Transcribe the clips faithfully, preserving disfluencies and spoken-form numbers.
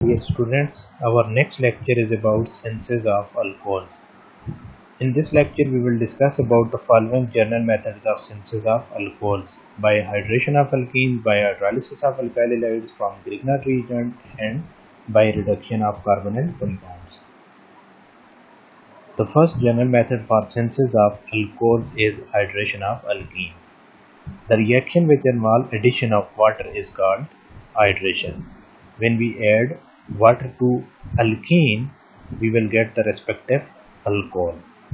Dear students, our next lecture is about synthesis of alcohols. In this lecture, we will discuss about the following general methods of synthesis of alcohols: by hydration of alkenes, by hydrolysis of alkyl halides from Grignard reagent, and by reduction of carbonyl compounds. The first general method for synthesis of alcohols is hydration of alkenes. The reaction which involves addition of water is called hydration. When we add water to alkene, we will get the respective alcohol.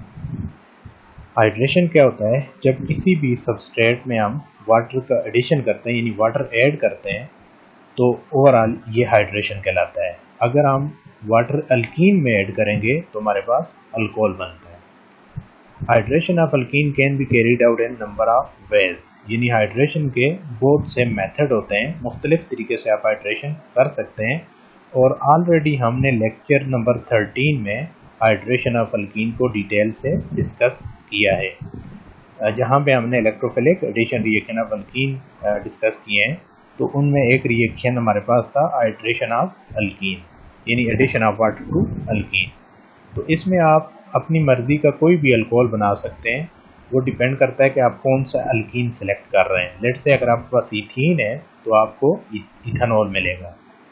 Hydration क्या होता है? जब किसी भी substrate में हम water का addition करते हैं, यानी वाटर ऐड करते हैं, तो ओवरऑल ये हाइड्रेशन कहलाता है. अगर हम वाटर अल्कीन में ऐड करेंगे तो हमारे पास अल्कोहल बनता है. Hydration of alkene can be carried out in number of ways, यानी हाइड्रेशन के बहुत से मेथड होते हैं, मुख्तलिफ तरीके से आप हाइड्रेशन कर सकते हैं. और ऑलरेडी हमने लेक्चर नंबर थर्टीन में हाइड्रेशन ऑफ अल्कीन को डिटेल से डिस्कस किया है, जहाँ पे हमने electrophilic addition reaction of alkene discuss किए हैं. तो उनमें एक रिएक्शन हमारे पास था हाइड्रेशन ऑफ अल्कीन, यानी addition of water to alkene. तो इसमें आप अपनी मर्जी का कोई भी अल्कोहल बना सकते हैं. वो डिपेंड करता है कि आप कौन सा अल्कीन सेलेक्ट कर रहे हैं. लेट्स से अगर आपके पास इथीन है तो आपको इथेनॉल मिलेगा.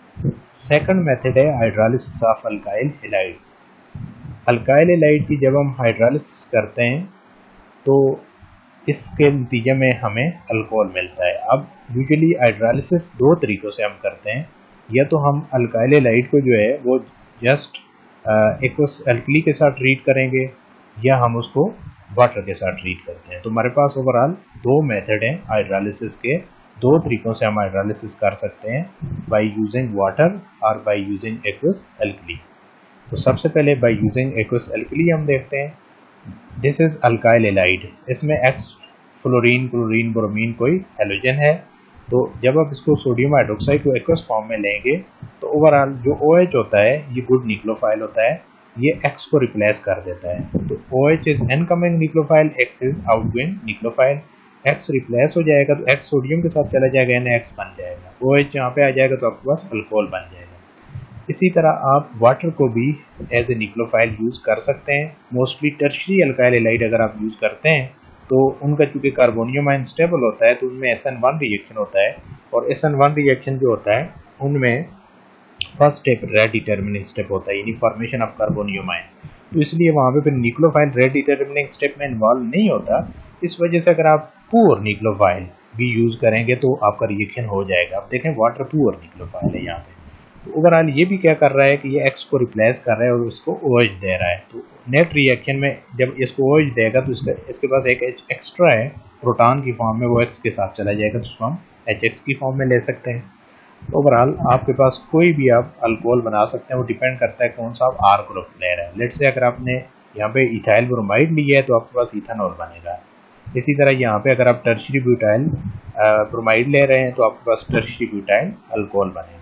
सेकंड मेथड है hydrolysis of alkyl halides. Alkyl halide की जब हम हाइड्रोलिसिस करते हैं तो इसके नतीजे में हमें अल्कोहल मिलता है. अब यूजुअली हाइड्रोलिसिस दो तरीक़ों से हम करते हैं. या तो हम अल्काइल हैलाइड को जो है वो जस्ट एक्वस अल्कली के साथ ट्रीट करेंगे, या हम उसको वाटर के साथ ट्रीट करते हैं. तो हमारे पास ओवरऑल दो मेथड हैं हाइड्रोलिसिस के. दो तरीक़ों से हम हाइड्रोलिसिस कर सकते हैं, बाय यूजिंग वाटर और बाय यूजिंग एक्वस अल्कली. तो सबसे पहले बाय यूजिंग एक्वस अल्कली हम देखते हैं. This is alkyl halide. इसमें एक्स फ्लोरीन, क्लोरीन, ब्रोमीन कोई हैलोजन है. तो जब आप इसको सोडियम हाइड्रोक्साइड को एक्वस फॉर्म में लेंगे तो ओवरऑल जो OH होता है ये गुड न्यूक्लियोफाइल होता है, ये X को रिप्लेस कर देता है. तो OH is incoming nucleophile, X is outgoing nucleophile. X replace हो जाएगा तो X सोडियम के साथ चला जाएगा, यानी X बन जाएगा. OH यहाँ पे आ जाएगा तो आपके पास अल्कोहल बन जाएगा. इसी तरह आप वाटर को भी एज ए न्यूक्लियोफाइल यूज़ कर सकते हैं. मोस्टली टर्शियरी अल्काइल हैलाइड अगर आप यूज़ करते हैं तो उनका चूँकि कार्बोनियम आयन स्टेबल होता है तो उनमें एस एन वन रिएक्शन होता है. और एस एन वन रिएक्शन जो होता है उनमें first step rate determining step होता है, यानी फॉर्मेशन ऑफ कार्बोनियम आयन. तो इसलिए वहाँ पे फिर न्यूक्लियोफाइल रेट डिटर्मिनिंग स्टेप में इन्वॉल्व नहीं होता. इस वजह से अगर आप पुअर न्यूक्लियोफाइल भी यूज़ करेंगे तो आपका रिएक्शन हो जाएगा. आप देखें वाटर पुअर न्यूक्लियोफाइल है यहाँ पे. तो ओवरऑल ये भी क्या कर रहा है कि ये एक्स को रिप्लेस कर रहा है और उसको OH दे रहा है. तो नेट रिएक्शन में जब इसको OH देगा तो इसका इसके पास एक H एक्स्ट्रा है प्रोटॉन की फॉर्म में, वो X के साथ चला जाएगा तो उसको हम एच एक्स की फॉर्म में ले सकते हैं. तो ओवरऑल आपके पास कोई भी आप अल्कोहल बना सकते हैं. वो डिपेंड करता है कौन सा आप आर ग्रुप ले रहे हैं. लेट्स से अगर आपने यहाँ पे इथाइल ब्रोमाइड लिया है तो आपके पास इथेनॉल बनेगा. इसी तरह यहाँ पे अगर आप टर्शियरी ब्यूटाइल ब्रोमाइड ले रहे हैं तो आपके पास टर्शियरी ब्यूटाइल अल्कोहल बनेगा.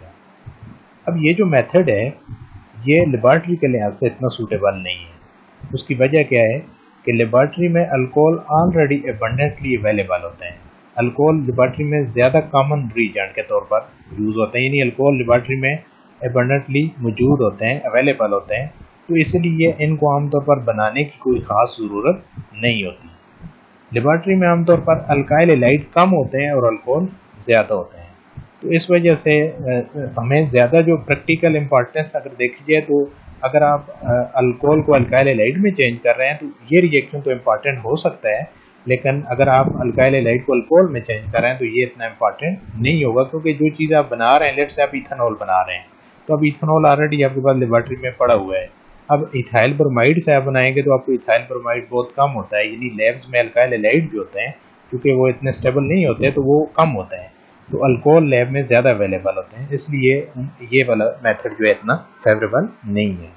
अब ये जो मेथड है ये लेबॉर्ट्री के लिहाज से इतना सूटेबल नहीं है. उसकी वजह क्या है कि लेबॉर्ट्री में अल्कोहल ऑलरेडी एबंडेंटली अवेलेबल होते हैं. अल्कोहल लेबॉर्ट्री में ज़्यादा कॉमन रीजेंट के तौर पर यूज़ होते हैं, यानी अल्कोहल लेबॉर्ट्री में एबंडेंटली मौजूद होते हैं, अवेलेबल होते हैं. तो इसलिए इनको आमतौर पर बनाने की कोई ख़ास ज़रूरत नहीं होती. लेबॉर्ट्री में आमतौर पर अल्काइल हैलाइड कम होते हैं और अल्कोहल ज़्यादा होते हैं. तो इस वजह से हमें ज़्यादा जो प्रैक्टिकल इम्पॉर्टेंस अगर देखी जाए तो अगर आप अल्कोहल को अल्काइल हैलाइड में चेंज कर रहे हैं तो ये रिएक्शन तो इम्पॉर्टेंट हो सकता है, लेकिन अगर आप अल्काइल हैलाइड को अल्कोहल में चेंज कर रहे हैं तो ये इतना इम्पॉर्टेंट नहीं होगा. क्योंकि जो चीज़ आप बना रहे हैं, लेट्स से आप इथेनॉल बना रहे हैं तो अब इथेनॉल ऑलरेडी आपके पास लेबॉर्ट्री में पड़ा हुआ है. अब इथाइल ब्रोमाइड से आप बनाएंगे तो आपको इथाइल ब्रोमाइड बहुत कम होता है, यानी लैब्स में अल्काइल हैलाइड भी होते हैं क्योंकि वो इतने स्टेबल नहीं होते तो वो कम होता है. तो अल्कोहल लैब में ज़्यादा अवेलेबल होते हैं, इसलिए ये वाला मेथड जो है इतना फेवरेबल नहीं है.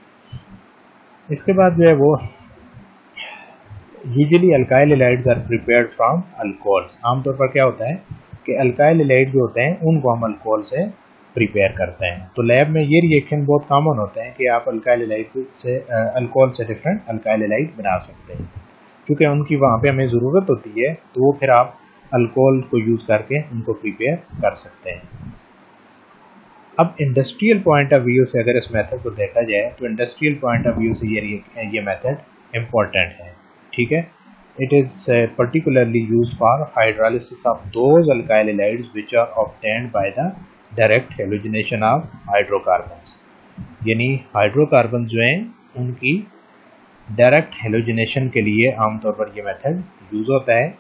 इसके बाद जो है वो usually alkyl halides are prepared from alcohols. आमतौर पर क्या होता है कि अल्काइल हैलाइड जो होते हैं उनको हम अल्कोहल से प्रिपेयर करते हैं. तो लैब में ये रिएक्शन बहुत कॉमन होते हैं कि आप अल्काइल हैलाइड से अल्कोहल से डिफरेंट अल्काइल हैलाइड बना सकते हैं. क्योंकि उनकी वहाँ पे हमें ज़रूरत होती है तो वो फिर आप अल्कोहल को यूज़ करके उनको प्रिपेयर कर सकते हैं. अब इंडस्ट्रियल पॉइंट ऑफ व्यू से अगर इस मेथड को देखा जाए तो इंडस्ट्रियल पॉइंट ऑफ व्यू से ये ये मेथड इम्पोर्टेंट है, ठीक है। It is uh, particularly used for hydrolysis of those alkyl halides which are obtained by the direct halogenation of hydrocarbons। यानी हाइड्रोकार्बन जो हैं उनकी डायरेक्ट हेलोजिनेशन के लिए आमतौर पर ये मेथड यूज होता है,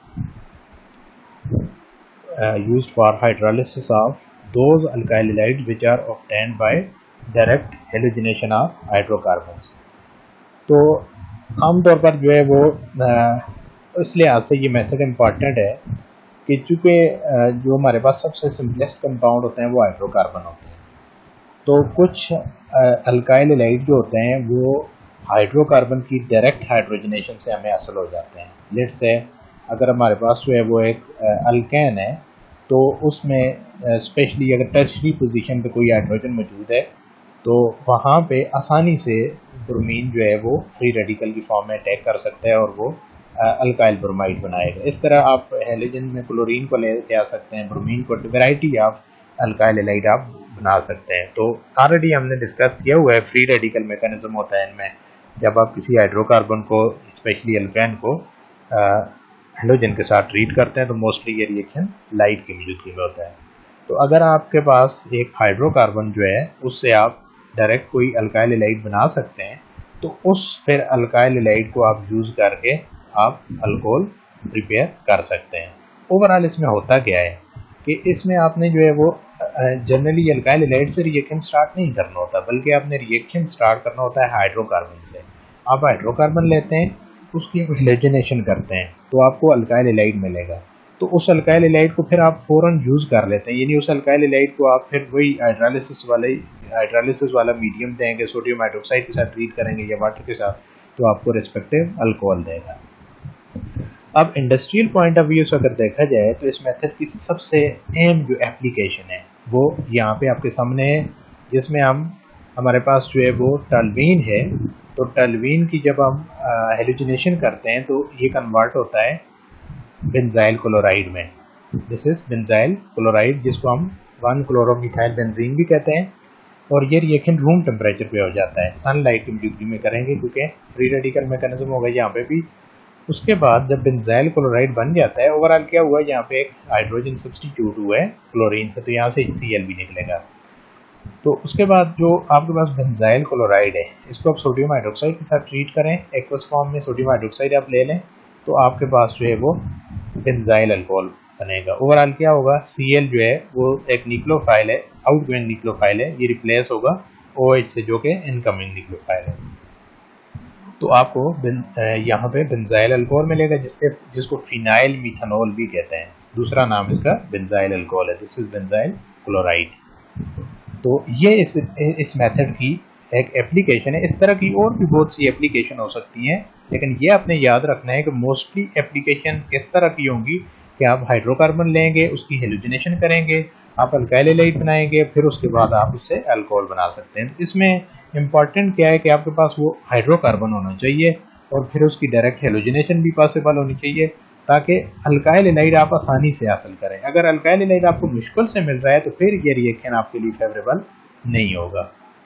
used for hydrolysis of those alkyl halides which are obtained by direct halogenation of hydrocarbons. तो आमतौर पर जो है वो uh, इसलिए आज से ये मेथड इम्पॉर्टेंट है कि चूँकि uh, जो हमारे पास सबसे सिंपलेस्ट कंपाउंड होते हैं वो हाइड्रोकार्बन होते हैं, तो कुछ अल्काइल हैलाइड जो होते हैं वो हाइड्रोकार्बन की डायरेक्ट हाइड्रोजनेशन से हमें हासिल हो जाते हैं। लेट्स से अगर हमारे पास जो है वो एक अल्केन है तो उसमें स्पेशली अगर टर्शरी पोजीशन पे कोई हाइड्रोजन मौजूद है तो वहाँ पे आसानी से ब्रोमीन जो है वो फ्री रेडिकल की फॉर्म में अटैक कर सकता है और वो अल्काइल ब्रोमाइड बनाएगा। इस तरह आप हेलोजन में क्लोरीन को ले आ सकते हैं, ब्रोमीन को, वैरायटी ऑफ अल्काइल हैलाइड आप बना सकते हैं। तो ऑलरेडी हमने डिस्कस किया हुआ है फ्री रेडिकल मैकेनिज्म होता है इनमें। जब आप किसी हाइड्रोकार्बन को स्पेशली अल्केन को हेलोजन के साथ ट्रीट करते हैं तो मोस्टली ये रिएक्शन लाइट की मौजूदगी में होता है। तो अगर आपके पास एक हाइड्रोकार्बन जो है उससे आप डायरेक्ट कोई अल्काइल हैलाइड बना सकते हैं तो उस फिर अल्काइल हैलाइड को आप यूज़ करके आप अल्कोहल प्रिपेयर कर सकते हैं। ओवरऑल इसमें होता क्या है कि इसमें आपने जो है वो जनरली अल्काइल हैलाइड से रिएक्शन स्टार्ट नहीं करना होता, बल्कि आपने रिएक्शन स्टार्ट करना होता है हाइड्रोकार्बन से। आप हाइड्रोकार्बन लेते हैं, उसकी हेलोजनेशन करते हैं तो आपको अल्काइल हैलाइड मिलेगा। तो उस अल्काइल हैलाइड को फिर आप फ़ौरन यूज़ कर लेते हैं, यानी उस अल्काइल हैलाइड को आप फिर वही हाइड्रोलिसिस वाले हाइड्रोलिसिस वाला मीडियम देंगे, सोडियम हाइड्रोक्साइड के साथ ट्रीट करेंगे या वाटर के साथ, तो आपको रिस्पेक्टिव अल्कोहल देगा। अब इंडस्ट्रियल पॉइंट ऑफ व्यू से अगर देखा जाए तो इस मेथड की सबसे अहम जो एप्लीकेशन है वो यहाँ पे आपके सामने है, जिसमें हम हमारे पास जो है वो टल्वीन है। तो टल्वीन की जब हम हेलोजिनेशन करते हैं तो ये कन्वर्ट होता है बेंजाइल क्लोराइड में। दिस इज बेंजाइल क्लोराइड, जिसको हम वन क्लोरोमिथाइल बेंजीन भी कहते हैं। और ये रिएक्शन रूम टेम्परेचर पे हो जाता है, सनलाइट की मौजूदगी में करेंगे क्योंकि फ्री रेडिकल मैकेनिज्म होगा यहाँ पे भी। उसके बाद जब बेंजाइल क्लोराइड बन जाता है, ओवरऑल क्या हुआ, यहाँ पे एक हाइड्रोजन सब्स्टिट्यूट हुआ है क्लोरीन से, तो यहाँ से सी एल भी निकलेगा। तो उसके बाद जो आपके पास बेंजाइल क्लोराइड है इसको आप सोडियम हाइड्रोक्साइड के साथ ट्रीट करें, एक्वस फॉर्म में सोडियम हाइड्रोक्साइड आप ले लें तो आपके पास जो है वो बेंजाइल अल्कोहल बनेगा। ओवरऑल क्या होगा, सी एल जो है वो एक न्यूक्लियोफाइल है, आउटगोइंग न्यूक्लियोफाइल है, ये रिप्लेस होगा ओ एच से जो कि इनकमिंग न्यूक्लियोफाइल है। तो आपको यहाँ पे बेंजाइल अल्कोहल मिलेगा जिसके जिसको फिनाइल मिथानॉल भी कहते हैं, दूसरा नाम इसका बेंजाइल अल्कोहल है। This is benzyl chloride. तो ये इस इस मेथड की एक एप्लीकेशन है। इस तरह की और भी बहुत सी एप्लीकेशन हो सकती हैं, लेकिन ये आपने याद रखना है कि मोस्टली एप्लीकेशन किस तरह की होंगी कि आप हाइड्रोकार्बन लेंगे, उसकी हेलोजिनेशन करेंगे, आप अल्काइल हैलाइड बनाएंगे, फिर उसके बाद आप उससे अल्कोहल बना सकते हैं। इसमें इम्पॉर्टेंट क्या है कि आपके पास वो हाइड्रोकार्बन होना चाहिए और फिर उसकी डायरेक्ट हेलोजिनेशन भी पॉसिबल होनी चाहिए ताकि अल्काइल हैलाइड आप आसानी से हासिल करें। अगर अल्काइल हैलाइड आपको मुश्किल से मिल रहा है तो फिर ये रिएक्शन आपके लिए फेवरेबल नहीं होगा।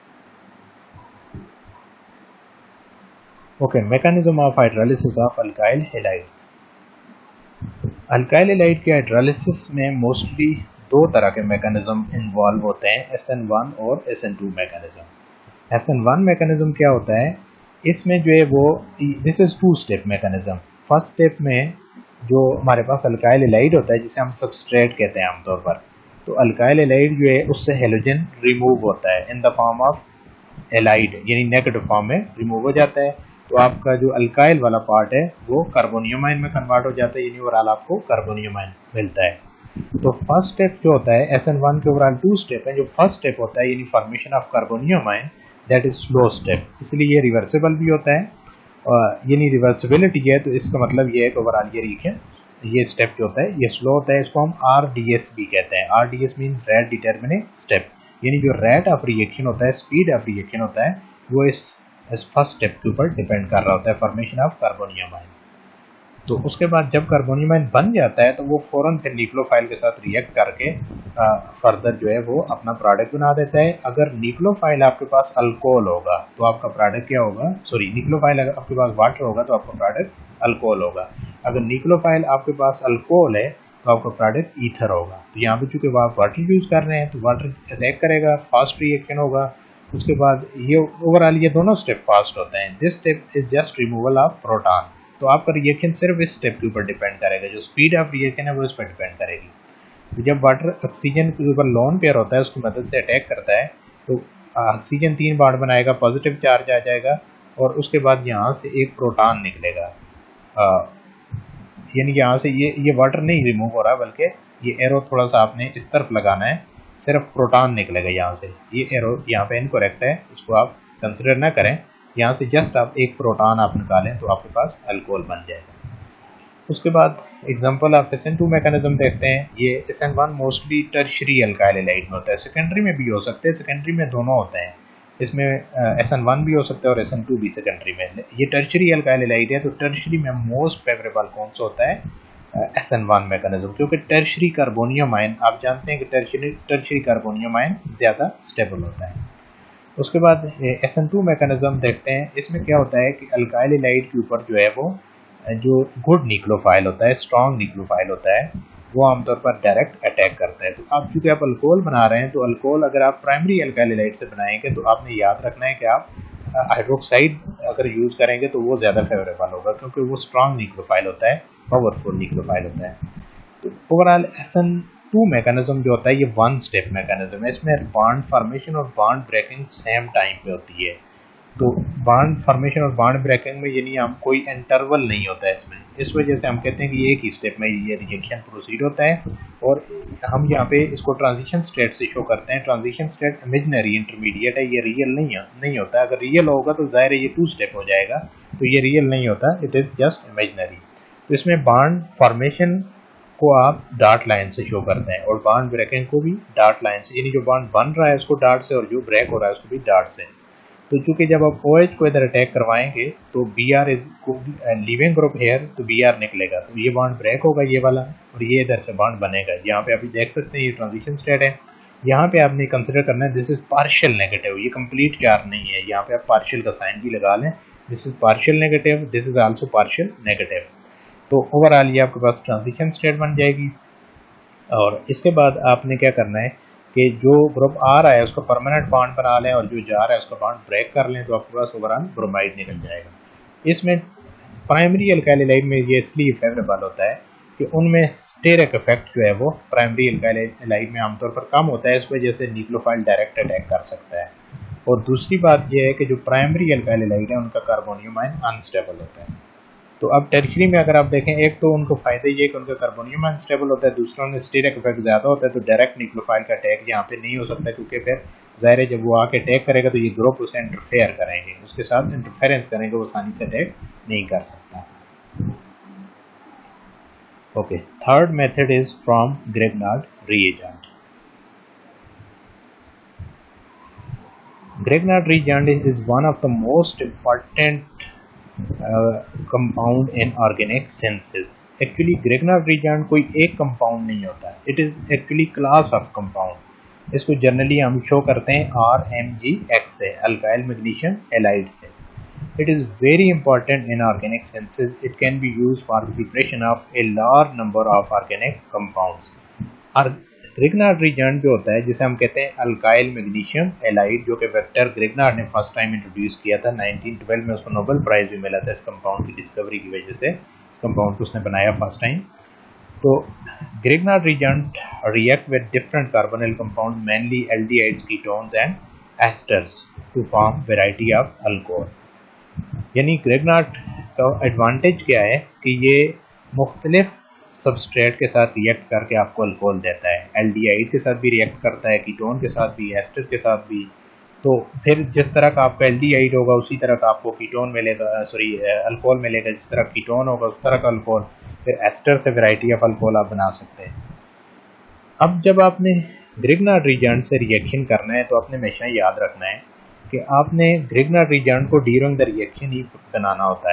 Okay, mechanism of hydrolysis of alkyl halides. Alkyl halide के हाइड्रोलिसिस में मोस्टली दो तरह के मैकेनिज्म इन्वॉल्व होते हैं, एस एन वन और S N two mechanism. S N one mechanism क्या होता है, इसमें जो है वो this is two step mechanism. First step में जो हमारे पास अल्काइल हैलाइड होता है जिसे हम सबस्ट्रेट कहते हैं आमतौर पर, तो अल्काइल हैलाइड जो है उससे हेलोजन रिमूव होता है in the form of halide, यानी नेगेटिव फॉर्म में रिमूव हो जाता है। तो आपका जो अल्काइल वाला पार्ट है वो कार्बोनियमाइन में कन्वर्ट हो जाता है, यानी ओवरऑल आपको कार्बोनियमाइन मिलता है। तो फर्स्ट स्टेप जो होता है एस एन वन के ओवरऑल टू स्टेप है। जो फर्स्ट स्टेप होता है यानी formation of carbonium ion, that is slow step, इसलिए ये रिवर्सिबल भी होता है। और यानी रिवर्सिबिलिटी है तो इसका मतलब ये है कि ओवरऑल ये रिएक्शन ये स्टेप जो होता है ये स्लो होता है। इसको हम आर डी एस भी कहते हैं। R D S mean rate determinate step, यानी जो रेट ऑफ रिएक्शन होता है, स्पीड ऑफ रिएक्शन होता है, वो इस इस फर्स्ट स्टेप के ऊपर डिपेंड कर रहा होता है, फॉर्मेशन ऑफ कार्बोनियमाइन। तो उसके बाद जब कार्बोनियम आयन बन जाता है तो वो फ़ौरन फिर न्यूक्लियोफाइल के साथ रिएक्ट करके फर्दर जो है वो अपना प्रोडक्ट बना देता है। अगर न्यूक्लियोफाइल आपके पास अल्कोहल होगा तो आपका प्रोडक्ट क्या होगा, सॉरी न्यूक्लियोफाइल अगर आपके पास वाटर होगा तो आपका प्रोडक्ट अल्कोहल होगा। अगर न्यूक्लियोफाइल आपके पास अल्कोहल है तो आपका प्रोडक्ट ईथर होगा। तो यहाँ पे चूंकि आप वाटर यूज़ कर रहे हैं तो वाटर अटैक करेगा, फास्ट रिएक्शन होगा। उसके बाद ये ओवरऑल ये दोनों स्टेप फास्ट होते हैं। This step is just removal of proton. तो आपका रिएक्शन सिर्फ इस स्टेप के ऊपर डिपेंड करेगा, जो स्पीड ऑफ रिएक्शन है वो इस पर डिपेंड करेगी। तो जब वाटर ऑक्सीजन के ऊपर लोन पेयर होता है उसकी मदद से अटैक करता है तो ऑक्सीजन तीन बॉन्ड बनाएगा, पॉजिटिव चार्ज आ जाएगा और उसके बाद यहाँ से एक प्रोटॉन निकलेगा। यानी यहाँ से ये ये वाटर नहीं रिमूव हो रहा बल्कि ये एरो थोड़ा सा आपने इस तरफ लगाना है, सिर्फ प्रोटॉन निकलेगा यहाँ से। ये एरो यहाँ पे इनकरेक्ट है, इसको आप कंसिडर ना करें। यहाँ से जस्ट आप एक प्रोटॉन आप निकालें तो आपके पास अल्कोहल बन जाएगा। उसके बाद एग्जांपल आप एस एन टू मैकेनिज्म देखते हैं। ये S N one mostly tertiary alkyl halide में होता है, सेकेंडरी में भी हो सकते हैं, सेकेंडरी में दोनों होते हैं। इसमें एस एन वन भी हो सकता है और एस एन टू भी सेकेंडरी में। ये टर्शरी अल्काइल हैलाइड है तो टर्शरी में मोस्ट फेवरेबल कौन सा होता है, एस एन वन मैकेनिज्म, क्योंकि टर्शरी कार्बोनियम आयन आप जानते हैं कि टर्शरी टर्शरी कार्बोनियम आयन ज़्यादा स्टेबल होता है। उसके बाद एस एन टू मैकेनिज्म देखते हैं। इसमें क्या होता है कि अल्काइल हैलाइड के ऊपर जो है वो जो गुड न्यूक्लियोफाइल होता है, स्ट्रॉन्ग न्यूक्लियोफाइल होता है, वो आमतौर पर डायरेक्ट अटैक करता है। तो आप चूंकि आप अल्कोहल बना रहे हैं तो अल्कोहल अगर आप प्राइमरी अल्काइल हैलाइड से बनाएंगे तो आपने याद रखना है कि आप हाइड्रोक्साइड अगर यूज़ करेंगे तो वो ज़्यादा फेवरेबल होगा, क्योंकि वो स्ट्रॉन्ग न्यूक्लियोफाइल होता है, पावरफुल न्यूक्लियोफाइल होता है। तो overall S N two mechanism जो होता है ये वन स्टेप मैकेनिज्म है। इसमें बॉन्ड फॉर्मेशन और बॉन्ड ब्रेकिंग सेम टाइम पे होती है। तो बॉन्ड फॉर्मेशन और बॉन्ड ब्रेकिंग में यानी हम कोई इंटरवल नहीं होता है इसमें, इस वजह से हम कहते हैं कि एक ही स्टेप में ये रिएक्शन प्रोसीड होता है। और हम यहाँ पे इसको ट्रांजिशन स्टेट से शो करते हैं। ट्रांजिशन स्टेट इमेजिनरी इंटरमीडिएट है, ये रियल नहीं है, नहीं होता। अगर रियल होगा तो जाहिर है ये टू स्टेप हो जाएगा, तो ये रियल नहीं होता, इट इज़ जस्ट इमेजिनरी। तो इसमें बॉन्ड फॉर्मेशन को आप डार्ट लाइन से शो करते हैं और बॉन्ड ब्रेकिंग को भी डार्ट लाइन से, यानी जो बॉन्ड बन रहा है उसको डार्ट से और जो ब्रेक हो रहा है उसको भी डार्ट से। तो चूंकि जब आप OH को इधर अटैक करवाएंगे तो Br is leaving group here, तो Br निकलेगा, तो ये बॉन्ड ब्रेक होगा ये वाला और ये इधर से बॉन्ड बनेगा। यहाँ पे अभी देख सकते हैं ये ट्रांजिशन स्टेट है। यहाँ पे आपने कंसिडर करना है दिस इज पार्शियल नेगेटिव, ये कंप्लीट चार्ज नहीं है। यहाँ पे आप पार्शियल का साइन भी लगा लें, this is partial negative, this is also partial negative. तो ओवरऑल ये आपके पास ट्रांजिशन स्टेट बन जाएगी। और इसके बाद आपने क्या करना है कि जो ग्रुप आ रहा है उसका परमानेंट बॉन्ड बना लें और जो जा रहा है उसका बॉन्ड ब्रेक कर लें, तो आपके पास ओवरऑल ब्रोमाइड निकल जाएगा। इसमें प्राइमरी अल्काइल हैलाइड में ये इसलिए फेवरेबल होता है कि उनमें स्टेरिक इफेक्ट जो है वो प्राइमरी अल्काइल हैलाइड में आमतौर पर कम होता है, इस वजह से न्यूक्लियोफाइल डायरेक्ट अटैक कर सकता है। और दूसरी बात यह है कि जो प्राइमरी अल्काइल हैलाइड है उनका कार्बोनियम आयन अनस्टेबल होता है। तो अब टर्शरी में अगर आप देखें, एक तो उनको फायदा ये है कि उनका कार्बोनियम अनस्टेबल होता है, दूसरा उनमें स्टेरिक इफेक्ट ज़्यादा होता है, तो डायरेक्ट न्यूक्लियोफाइल का अटैक यहाँ पे नहीं हो सकता, क्योंकि फिर ज़ाहिर है जब वो आके अटैक करेगा तो ये ग्रुप उसे इंटरफेयर करेंगे, उसके साथ इंटरफेरेंस करेंगे, वो आसानी से अटैक नहीं कर सकता। Okay, third method is from Grignard reagent. Grignard reagent is one of the most important compound in organic synthesis. Actually Grignard reagent कोई एक कंपाउंड नहीं होता है, it is actually class of compound. इसको जनरली हम शो करते हैं R M G X से, अल्काइल मैग्नीशियम हैलाइड से। It is very important in organic synthesis. It can be use for preparation of a large number of organic compounds. Grignard reagent जो होता है जिसे हम कहते हैं अल्काइल मैग्नीशियम हैलाइड, जो कि विक्टर ग्रेगनार्ड ने फर्स्ट टाइम इंट्रोड्यूस किया था नाइनटीन ट्वेल्व में, उसको नोबेल प्राइज भी मिला था इस कंपाउंड की डिस्कवरी की वजह से। इस कंपाउंड को उसने बनाया फर्स्ट टाइम। तो Grignard reagent react with different carbonyl compound, mainly aldehydes, ketones and esters to form variety of alcohol. यानी ग्रेगनार्ड का एडवांटेज क्या है कि ये मुख्तलिफ सबस्ट्रेट के साथ रिएक्ट करके आपको अल्कोहल देता है। एल्डिहाइड के साथ भी रिएक्ट करता है, कीटोन के साथ भी, एस्टर के साथ भी। तो फिर जिस तरह का आपका एल्डिहाइड होगा उसी तरह का आपको कीटोन मिलेगा, सॉरी अल्कोहल मिलेगा। जिस तरह कीटोन होगा उस तरह का अल्कोहल, फिर एस्टर से वैरायटी ऑफ अल्कोहल आप बना सकते हैं। अब जब आपने ग्रेगनार्ड reagent से रिएक्शन करना है तो आपने हमेशा याद रखना है कि आपने ग्रेगनार्ड reagent को ड्यूरिंग द रिएक्शन ही बनाना होता है।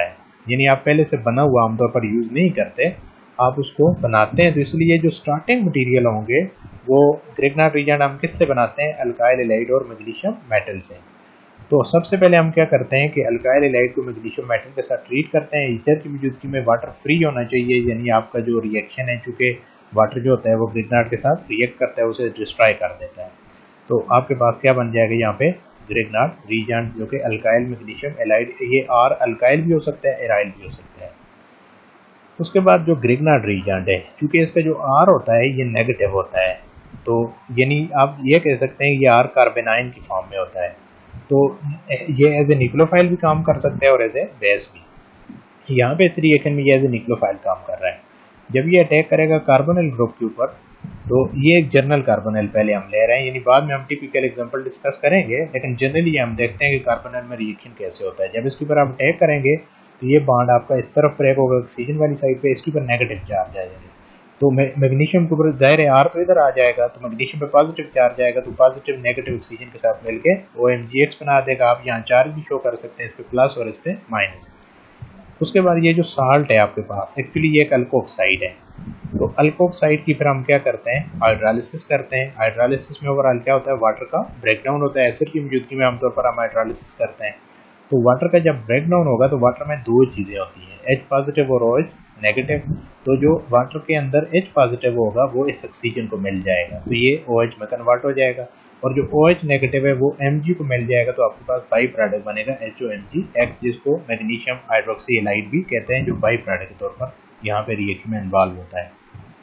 यानी आप पहले से बना हुआ आमतौर पर यूज़ नहीं करते, आप उसको बनाते हैं। तो इसलिए जो स्टार्टिंग मटेरियल होंगे वो ग्रिग्नार्ड रिएजेंट हम किससे बनाते हैं, अल्काइल हैलाइड और मैग्नीशियम मेटल से। तो सबसे पहले हम क्या करते हैं कि अल्काइल हैलाइड को मैग्नीशियम मेटल के साथ ट्रीट करते हैं। ईथर की मौजूदगी में वाटर फ्री होना चाहिए, यानी आपका जो रिएक्शन है, चूँकि वाटर जो होता है वो ग्रिग्नार्ड के साथ रिएक्ट करता है, उसे डिस्ट्रॉय कर देता है। तो आपके पास क्या बन जाएगा यहाँ पे, ग्रिग्नार्ड रिएजेंट जो कि अल्काइल मैग्नीशियम हैलाइड, ये आर अल्काइल भी हो सकता है, एराइल भी हो सकता है। उसके बाद जो ग्रिग्नार्ड रिएजेंट है, चूँकि इसका जो आर होता है ये नेगेटिव होता है, तो यानी आप ये कह सकते हैं ये आर कार्बेनाइन की फॉर्म में होता है। तो ये एज ए न्यूक्लियोफाइल भी काम कर सकता है और एज ए बेस भी। यहाँ पे इस रिएक्शन में ये एज ए न्यूक्लियोफाइल काम कर रहा है। जब ये अटैक करेगा कार्बोनिल ग्रुप के ऊपर, तो ये एक जर्नल कार्बोनिल पहले हम ले रहे हैं, यानी बाद में हम टिपिकल एग्जांपल डिस्कस करेंगे, लेकिन जनरली हम देखते हैं कि कार्बोनिल में रिएक्शन कैसे होता है। जब इसके ऊपर आप अटैक करेंगे तो ये बॉन्ड आपका इस तरफ ब्रेक होगा ऑक्सीजन वाली साइड पे, इसके ऊपर नेगेटिव चार्ज आ जाएगा। तो मैग्नीशियम के ऊपर दायरे आर तो इधर आ जाएगा, तो मैग्नीशियम पे पॉजिटिव चार्ज आएगा, तो पॉजिटिव नेगेटिव ऑक्सीजन के साथ मिलके ओ एम जी एक्स बना देगा। आप यहाँ चार्ज भी शो कर सकते हैं, इस पे प्लस और इस पे माइनस। उसके बाद ये जो साल्ट है आपके पास, एक्चुअली ये एक अल्कोक्साइड है। तो अल्कोक्साइड की फिर हम क्या करते हैं, हाइड्रोलिसिस करते हैं। हाइड्रोलिसिस में ओवरऑल क्या होता है, वाटर का ब्रेकडाउन होता है। एसिड की मौजूदगी में आमतौर पर हम हाइड्रोलिसिस करते हैं। तो वाटर का जब ब्रेकडाउन होगा तो वाटर में दो चीज़ें होती हैं, एच पॉजिटिव और ओ एच नेगेटिव। तो जो वाटर के अंदर एच पॉजिटिव होगा वो इस ऑक्सीजन को मिल जाएगा, तो ये ओ एच में कन्वर्ट हो जाएगा, और जो ओ एच नेगेटिव है वो Mg को मिल जाएगा। तो आपके पास बाई प्रोडक्ट बनेगा H O M G X, जिसको मैग्नीशियम हाइड्रोक्सी हैलाइड भी कहते हैं, जो बाई प्रोडक्ट के तौर पर यहाँ पे रिएक्शन में इन्वॉल्व होता है।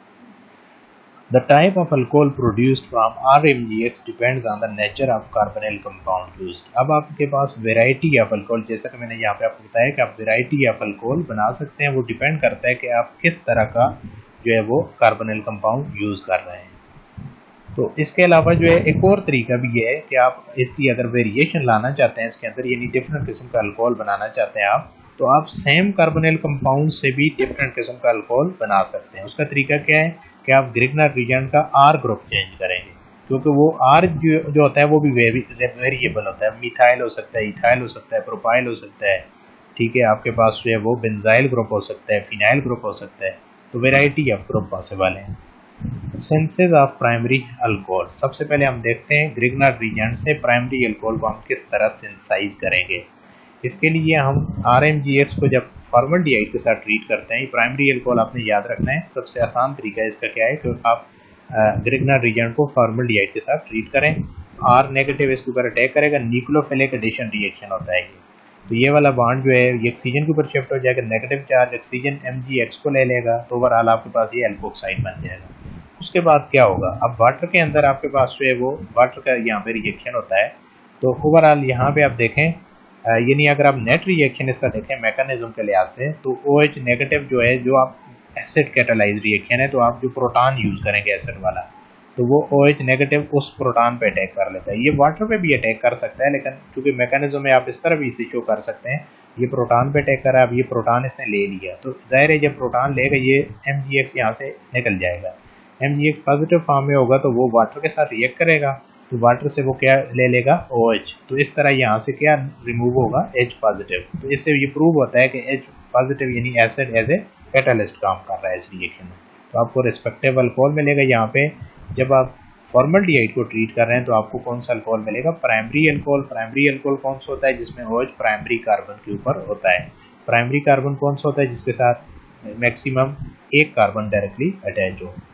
The type of alcohol produced from R M G X depends on the nature of carbonyl compound used. अब आपके पास वेराइटी ऑफ अल्कोहल, जैसा कि मैंने यहाँ पे आपको बताया कि आप वेराइटी ऑफ अल्कोहल बना सकते हैं, वो डिपेंड करता है कि आप किस तरह का जो है वो कार्बोनिल कंपाउंड यूज़ कर रहे हैं। तो इसके अलावा जो है एक और तरीका भी है कि आप इसकी अगर वेरिएशन लाना चाहते हैं इसके अंदर, यानी डिफरेंट किस्म का अल्कोहल बनाना चाहते हैं आप, तो आप सेम कार्बोनिल कंपाउंड से भी डिफरेंट किस्म का अल्कोहल बना सकते हैं। उसका तरीका क्या है कि आप ग्रिग्नार्ड रिएजेंट का आर ग्रुप चेंज करेंगे, क्योंकि वो आर जो जो होता है वो भी वेरिएबल होता है। मिथाइल हो सकता है, इथाइल हो सकता है, प्रोपाइल हो सकता है, ठीक है। आपके पास जो है वो बेंजाइल ग्रुप हो सकता है, फिनाइल ग्रुप हो सकता है। तो वेराइटी ऑफ ग्रुप पॉसिबल है। सेंसेस ऑफ प्राइमरी अल्कोहल, सबसे पहले हम देखते हैं ग्रिग्नार्ड रिएजेंट से प्राइमरी अल्कोहल को हम किस तरह सिंथेसाइज करेंगे। इसके लिए हम आर एम जी एक्स को जब फॉर्मल्डिहाइड के साथ ट्रीट करते हैं, प्राइमरी अल्कोहल आपने याद रखना है। सबसे आसान तरीका इसका क्या है कि आप ग्रिग्नार्ड रिएजेंट को फॉर्मल्डिहाइड के साथ ट्रीट करें, आर नेगेटिव इसके ऊपर अटैक करेगा, न्यूक्लियोफिलिक एडिशन रिएक्शन होता है ये। तो ये वाला बॉन्ड जो है ये ऑक्सीजन के ऊपर शिफ्ट हो जाएगा, negative charge oxygen M G X को ले लेगा, तो ओवरऑल आपके पास ये अल्कोक्साइड बन जाएगा। उसके बाद क्या होगा, अब वाटर के अंदर आपके पास जो है वो वाटर का यहाँ पे रिएक्शन होता है। तो ओवरऑल यहाँ पे आप देखें, यानी अगर आप नेट रिएक्शन इसका देखें मैकेनिज्म के लिहाज से, तो OH नेगेटिव जो है, जो आप एसिड कैटालाइज रिएक्शन है, तो आप जो प्रोटॉन यूज़ करेंगे एसिड वाला, तो वो OH नेगेटिव उस प्रोटॉन पे अटैक कर लेता है। ये वाटर पे भी अटैक कर सकता है, लेकिन क्योंकि मैकेनिज्म में आप इस तरह भी इसे शो कर सकते हैं, ये प्रोटॉन पे अटैक कर रहा है, अब ये प्रोटॉन इसने ले लिया, तो जाहिर है जब प्रोटॉन लेगा ये एम जी एक्स यहाँ से निकल जाएगा। M G X positive form में होगा तो वो वाटर के साथ रिएक्ट करेगा, तो वाटर से वो क्या ले लेगा, OH। तो इस तरह यहाँ से क्या रिमूव होगा, H पॉजिटिव। तो इससे ये प्रूव होता है कि H पॉजिटिव यानी एसिड एज ए कैटालिस्ट काम कर रहा है इस रिएक्शन में। तो आपको रिस्पेक्टिव अल्कोहल मिलेगा। यहाँ पे जब आप फॉर्मल्डिहाइड को ट्रीट कर रहे हैं तो आपको कौन सा अल्कोहल मिलेगा, प्राइमरी अल्कोहल। प्राइमरी अल्कोहल कौन सा होता है, जिसमें OH प्राइमरी कार्बन के ऊपर होता है। प्राइमरी कार्बन कौन सा होता है, जिसके साथ मैक्सिमम एक कार्बन डायरेक्टली अटैच हो।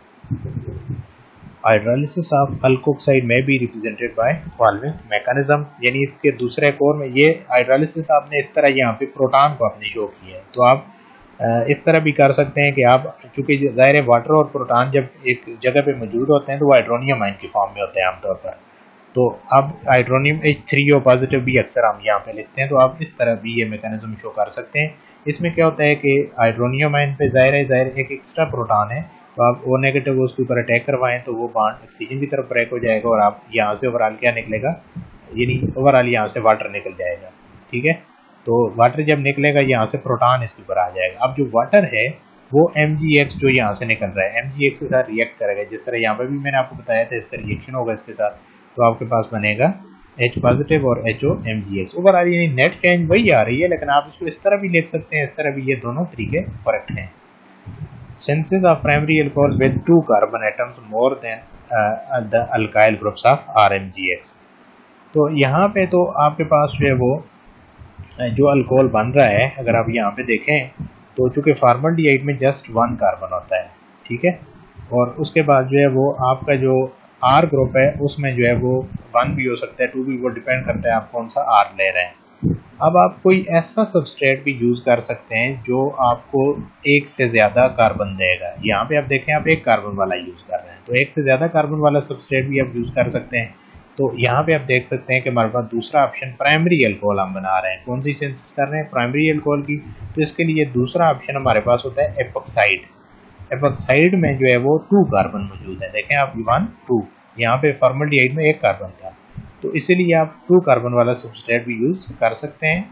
हाइड्रोलिसिस ऑफ अल्कोक्साइड में भी रिप्रेजेंटेड बाय फॉलोइंग मैकेनिज्म, यानी इसके दूसरे कोर में ये हाइड्रोलिसिस आपने इस तरह यहाँ पे प्रोटॉन को आपने शो किया है। तो आप इस तरह भी कर सकते हैं कि आप, चूंकि ज़ाहिर है वाटर और प्रोटॉन जब एक जगह पे मौजूद होते हैं तो वो हाइड्रोनियम आयन की फॉर्म में होते हैं आमतौर पर। तो अब hydronium H three O positive भी अक्सर हम यहाँ पे लिखते हैं, तो आप इस तरह भी ये मैकेनिज्म शो कर सकते हैं। इसमें क्या होता है कि हाइड्रोनियम आयन पे ज़ाहिर है ज़ाहिर एक एक्स्ट्रा प्रोटॉन है, तो आप ओ नेगेटिव उसके ऊपर अटैक करवाएं तो वो बॉन्ड ऑक्सीजन की तरफ ब्रेक हो जाएगा, और आप यहाँ से ओवरऑल क्या निकलेगा, यानी ओवरऑल यहाँ से वाटर निकल जाएगा, ठीक है। तो वाटर जब निकलेगा यहाँ से प्रोटॉन इसके ऊपर आ जाएगा। अब जो वाटर है वो एम जी एक्स जो यहाँ से निकल रहा है, एम जी एक्स के साथ रिएक्ट करेगा, जिस तरह यहाँ पर भी मैंने आपको बताया था इसका रिएक्शन होगा इसके साथ, तो आपके पास बनेगा H पॉजिटिव और H O M G X। Overall यानी नेट चेंज वही आ रही है, लेकिन आप इसको इस तरह भी लिख सकते हैं, इस तरह भी, ये दोनों तरीके करेक्ट हैं। Synthesis of primary alcohol with two carbon atoms more than uh, the alkyl groups of R M G X। तो यहाँ पे तो आपके पास जो है वो जो अल्कोहल बन रहा है, अगर आप यहाँ पे देखें तो चूँकि फॉर्मल्डिहाइड में जस्ट वन कार्बन होता है, ठीक है, और उसके बाद जो है वो आपका जो आर ग्रुप है उसमें जो है वो वन भी हो सकता है, टू भी, वो डिपेंड करता है आप कौन सा आर ले रहे हैं। अब आप कोई ऐसा सबस्ट्रेट भी यूज़ कर सकते हैं जो आपको एक से ज़्यादा कार्बन देगा। यहाँ पे आप देखें आप एक कार्बन वाला यूज़ कर रहे हैं, तो एक से ज़्यादा कार्बन वाला सबस्ट्रेट भी आप यूज़ कर सकते हैं। तो यहाँ पे आप देख सकते हैं कि हमारे पास दूसरा ऑप्शन प्राइमरी अल्कोहल हम बना रहे हैं। कौन सी सिंथेसिस कर रहे हैं? प्राइमरी अल्कोहल की। तो इसके लिए दूसरा ऑप्शन हमारे पास होता है एपॉक्साइड। एपॉक्साइड में जो है वो टू कार्बन मौजूद है, देखें आप, वन टू, यहाँ पे फॉर्मल्डिहाइड में एक कार्बन था, तो इसीलिए आप टू कार्बन वाला सबस्ट्रेट भी यूज कर सकते हैं।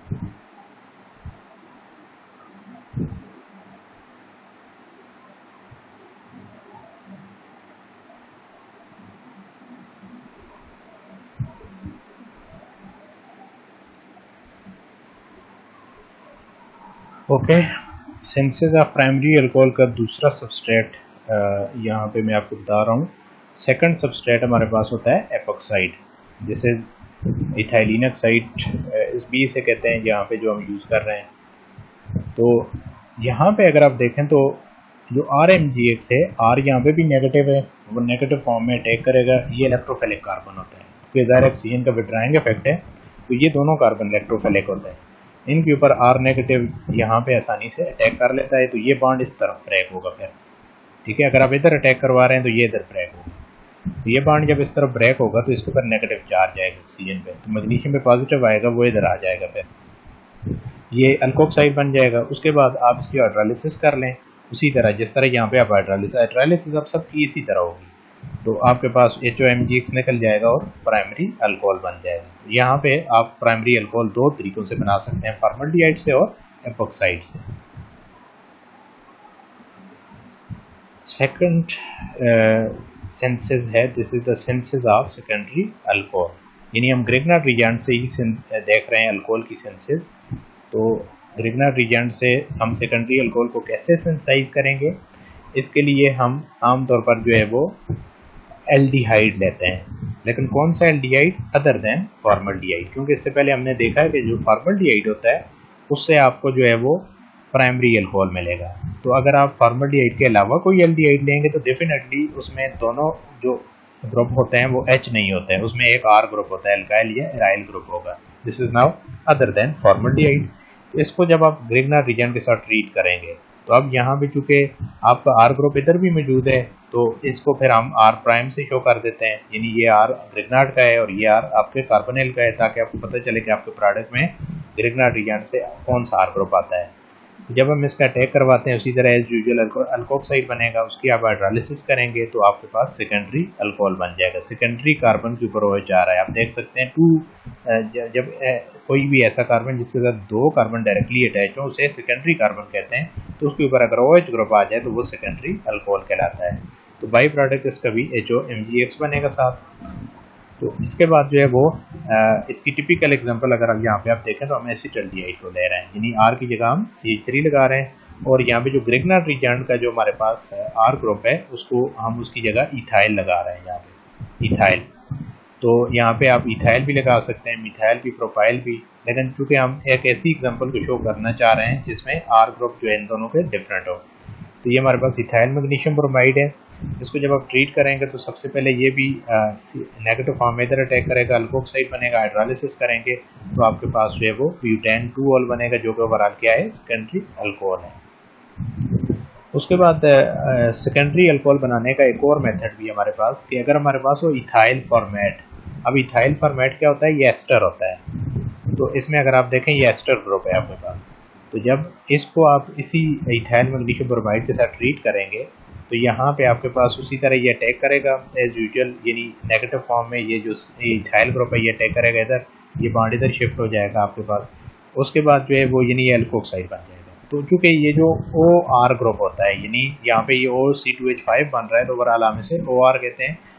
Okay, synthesis of primary alcohol का दूसरा सबस्ट्रेट यहाँ पे मैं आपको बता रहा हूँ। सेकंड सबस्ट्रेट हमारे पास होता है एपॉक्साइड, जिसे इथाइलिन ऑक्साइड इस बी से कहते हैं, यहाँ पे जो हम यूज़ कर रहे हैं। तो यहाँ पे अगर आप देखें तो जो आर एम जी एक्स है, आर यहाँ पे भी नेगेटिव है, वो नेगेटिव फॉर्म में अटैक करेगा। ये इलेक्ट्रोफिलिक कार्बन होता है, क्योंकि ज़ाहिर ऑक्सीजन का विड्राइंग इफेक्ट है, तो ये दोनों कार्बन इलेक्ट्रोफिलिक होता है। इनके ऊपर आर नेगेटिव यहाँ पे आसानी से अटैक कर लेता है, तो ये बॉन्ड इस तरफ ब्रेक होगा फिर, ठीक है। अगर आप इधर अटैक करवा रहे हैं तो ये इधर ब्रेक होगा, तो ये बॉन्ड जब इस तरफ ब्रेक होगा तो इसके ऊपर नेगेटिव चार्ज आएगा ऑक्सीजन पे, तो मैग्नीशियम पे पॉजिटिव आएगा, वो इधर आ जाएगा, फिर ये अल्कोक्साइड बन जाएगा। उसके बाद आप इसकी हाइड्रोलिसिस कर लें, उसी तरह जिस तरह यहाँ पे आप हाइड्रोलिसिस हाइड्रोलिसिस अब सबकी इसी तरह होगी, तो आपके पास H O M G X निकल जाएगा और प्राइमरी अल्कोहल बन जाएगा। यहाँ पे आप प्राइमरी अल्कोहल दो तरीकों से बना सकते हैं, फॉर्मल्डिहाइड से और एपॉक्साइड से। सेकंड सिंथेसिस है, this is the synthesis of secondary alcohol, यानी हम ग्रिग्नार्ड रिएजेंट से ही देख रहे हैं अल्कोहल की सिंथेसिस। तो ग्रिग्नार्ड रिएजेंट से हम सेकेंडरी अल्कोहल को कैसे सिंथेसाइज करेंगे, इसके लिए हम आमतौर पर जो है वो एल्डिहाइड लेते हैं, लेकिन कौन सा एल्डिहाइड अदर देन फॉर्मल्डिहाइड, क्योंकि इससे पहले हमने देखा है कि जो फॉर्मल्डिहाइड होता है उससे आपको जो है वो प्राइमरी अल्कोहल मिलेगा। तो अगर आप फॉर्मल्डिहाइड के अलावा कोई एल्डिहाइड लेंगे तो डेफिनेटली उसमें दोनों जो ग्रुप होते हैं वो H नहीं होते हैं, उसमें एक R ग्रुप होता है, एल्काइल या एराइल ग्रुप होगा। This is now other than formaldehyde. इसको जब आप ग्रिग्नार्ड रिएजेंट के साथ ट्रीट करेंगे तो अब यहाँ भी चूंकि आपका R ग्रुप इधर भी मौजूद है, तो इसको फिर हम R प्राइम से शो कर देते हैं, यानी ये R ग्रिग्नार्ड का है और ये R आपके कार्बोनिल का है, ताकि आपको पता चले कि आपके प्रोडक्ट में ग्रिग्नार्ड रिएजेंट से कौन सा R ग्रुप आता है। जब हम इसका अटैक करवाते हैं उसी तरह एज यूजुअल अल्कोक्साइड बनेगा, उसकी आप हाइड्रोलिसिस करेंगे तो आपके पास सेकेंडरी अल्कोहल बन जाएगा। सेकेंडरी कार्बन के ऊपर OH आ रहा है, आप देख सकते हैं टू, जब कोई भी ऐसा कार्बन जिसके साथ दो कार्बन डायरेक्टली अटैच हो उसे सेकेंडरी कार्बन कहते हैं, तो उसके ऊपर अगर OH ग्रुप आ जाए तो वो सेकेंडरी अल्कोहल कहलाता है। तो बाई प्रोडक्ट इसका भी H O M G X बनेगा साथ। तो इसके बाद जो है वो आ, इसकी टिपिकल एग्जांपल अगर आप यहाँ पे आप देखें तो हम एसिटल्डिहाइड को ले रहे हैं, यानी R की जगह हम सी एच थ्री लगा रहे हैं, और यहाँ पे जो ग्रिग्नार्ड रिएजेंट का जो हमारे पास R ग्रुप है उसको हम उसकी जगह इथाइल लगा रहे हैं, यहाँ पे इथाइल। तो यहाँ पे आप इथाइल भी लगा सकते हैं, मिथाइल भी, प्रोपाइल भी, लेकिन चूँकि हम एक ऐसी एग्जाम्पल को शो करना चाह रहे हैं जिसमें R ग्रुप जो है इन दोनों के डिफरेंट हो। तो ये हमारे पास इथाइल मैग्नीशियम ब्रोमाइड है। इसको जब आप ट्रीट करेंगे तो सबसे पहले ये भी नेगेटिव फॉर्म में इधर अटैक करेगा, अल्कोक्साइड बनेगा, हाइड्रोलिसिस करेंगे तो आपके पास जो है वो ब्यूटेन टू ऑल बनेगा, जो कि ओवरऑल क्या है, सेकेंडरी अल्कोहल है। उसके बाद सेकेंडरी अल्कोहल बनाने का एक और मेथड भी हमारे पास, कि अगर हमारे पास हो इथाइल फॉर्मेट। अब इथाइल फॉर्मेट क्या होता है, ये एस्टर होता है, तो इसमें अगर आप देखें ये एस्टर ग्रुप है आपके पास। तो जब इसको आप इसी इथाइल मैग्नीशियम ब्रोमाइड के साथ ट्रीट करेंगे तो यहाँ पे आपके पास उसी तरह ये अटैक करेगा एज यूजुअल, यानी नेगेटिव फॉर्म में ये जो इथाइल ग्रुप है ये अटैक करेगा इधर, ये बॉन्ड इधर शिफ्ट हो जाएगा आपके पास। उसके बाद जो है वो यानी एल्कोक्साइड बन जाएगा। तो चूंकि ये जो O R ग्रुप होता है, यानी यहाँ पे ये O C two H five बन रहा है, तो ओवरऑल हम इसे O R कहते हैं।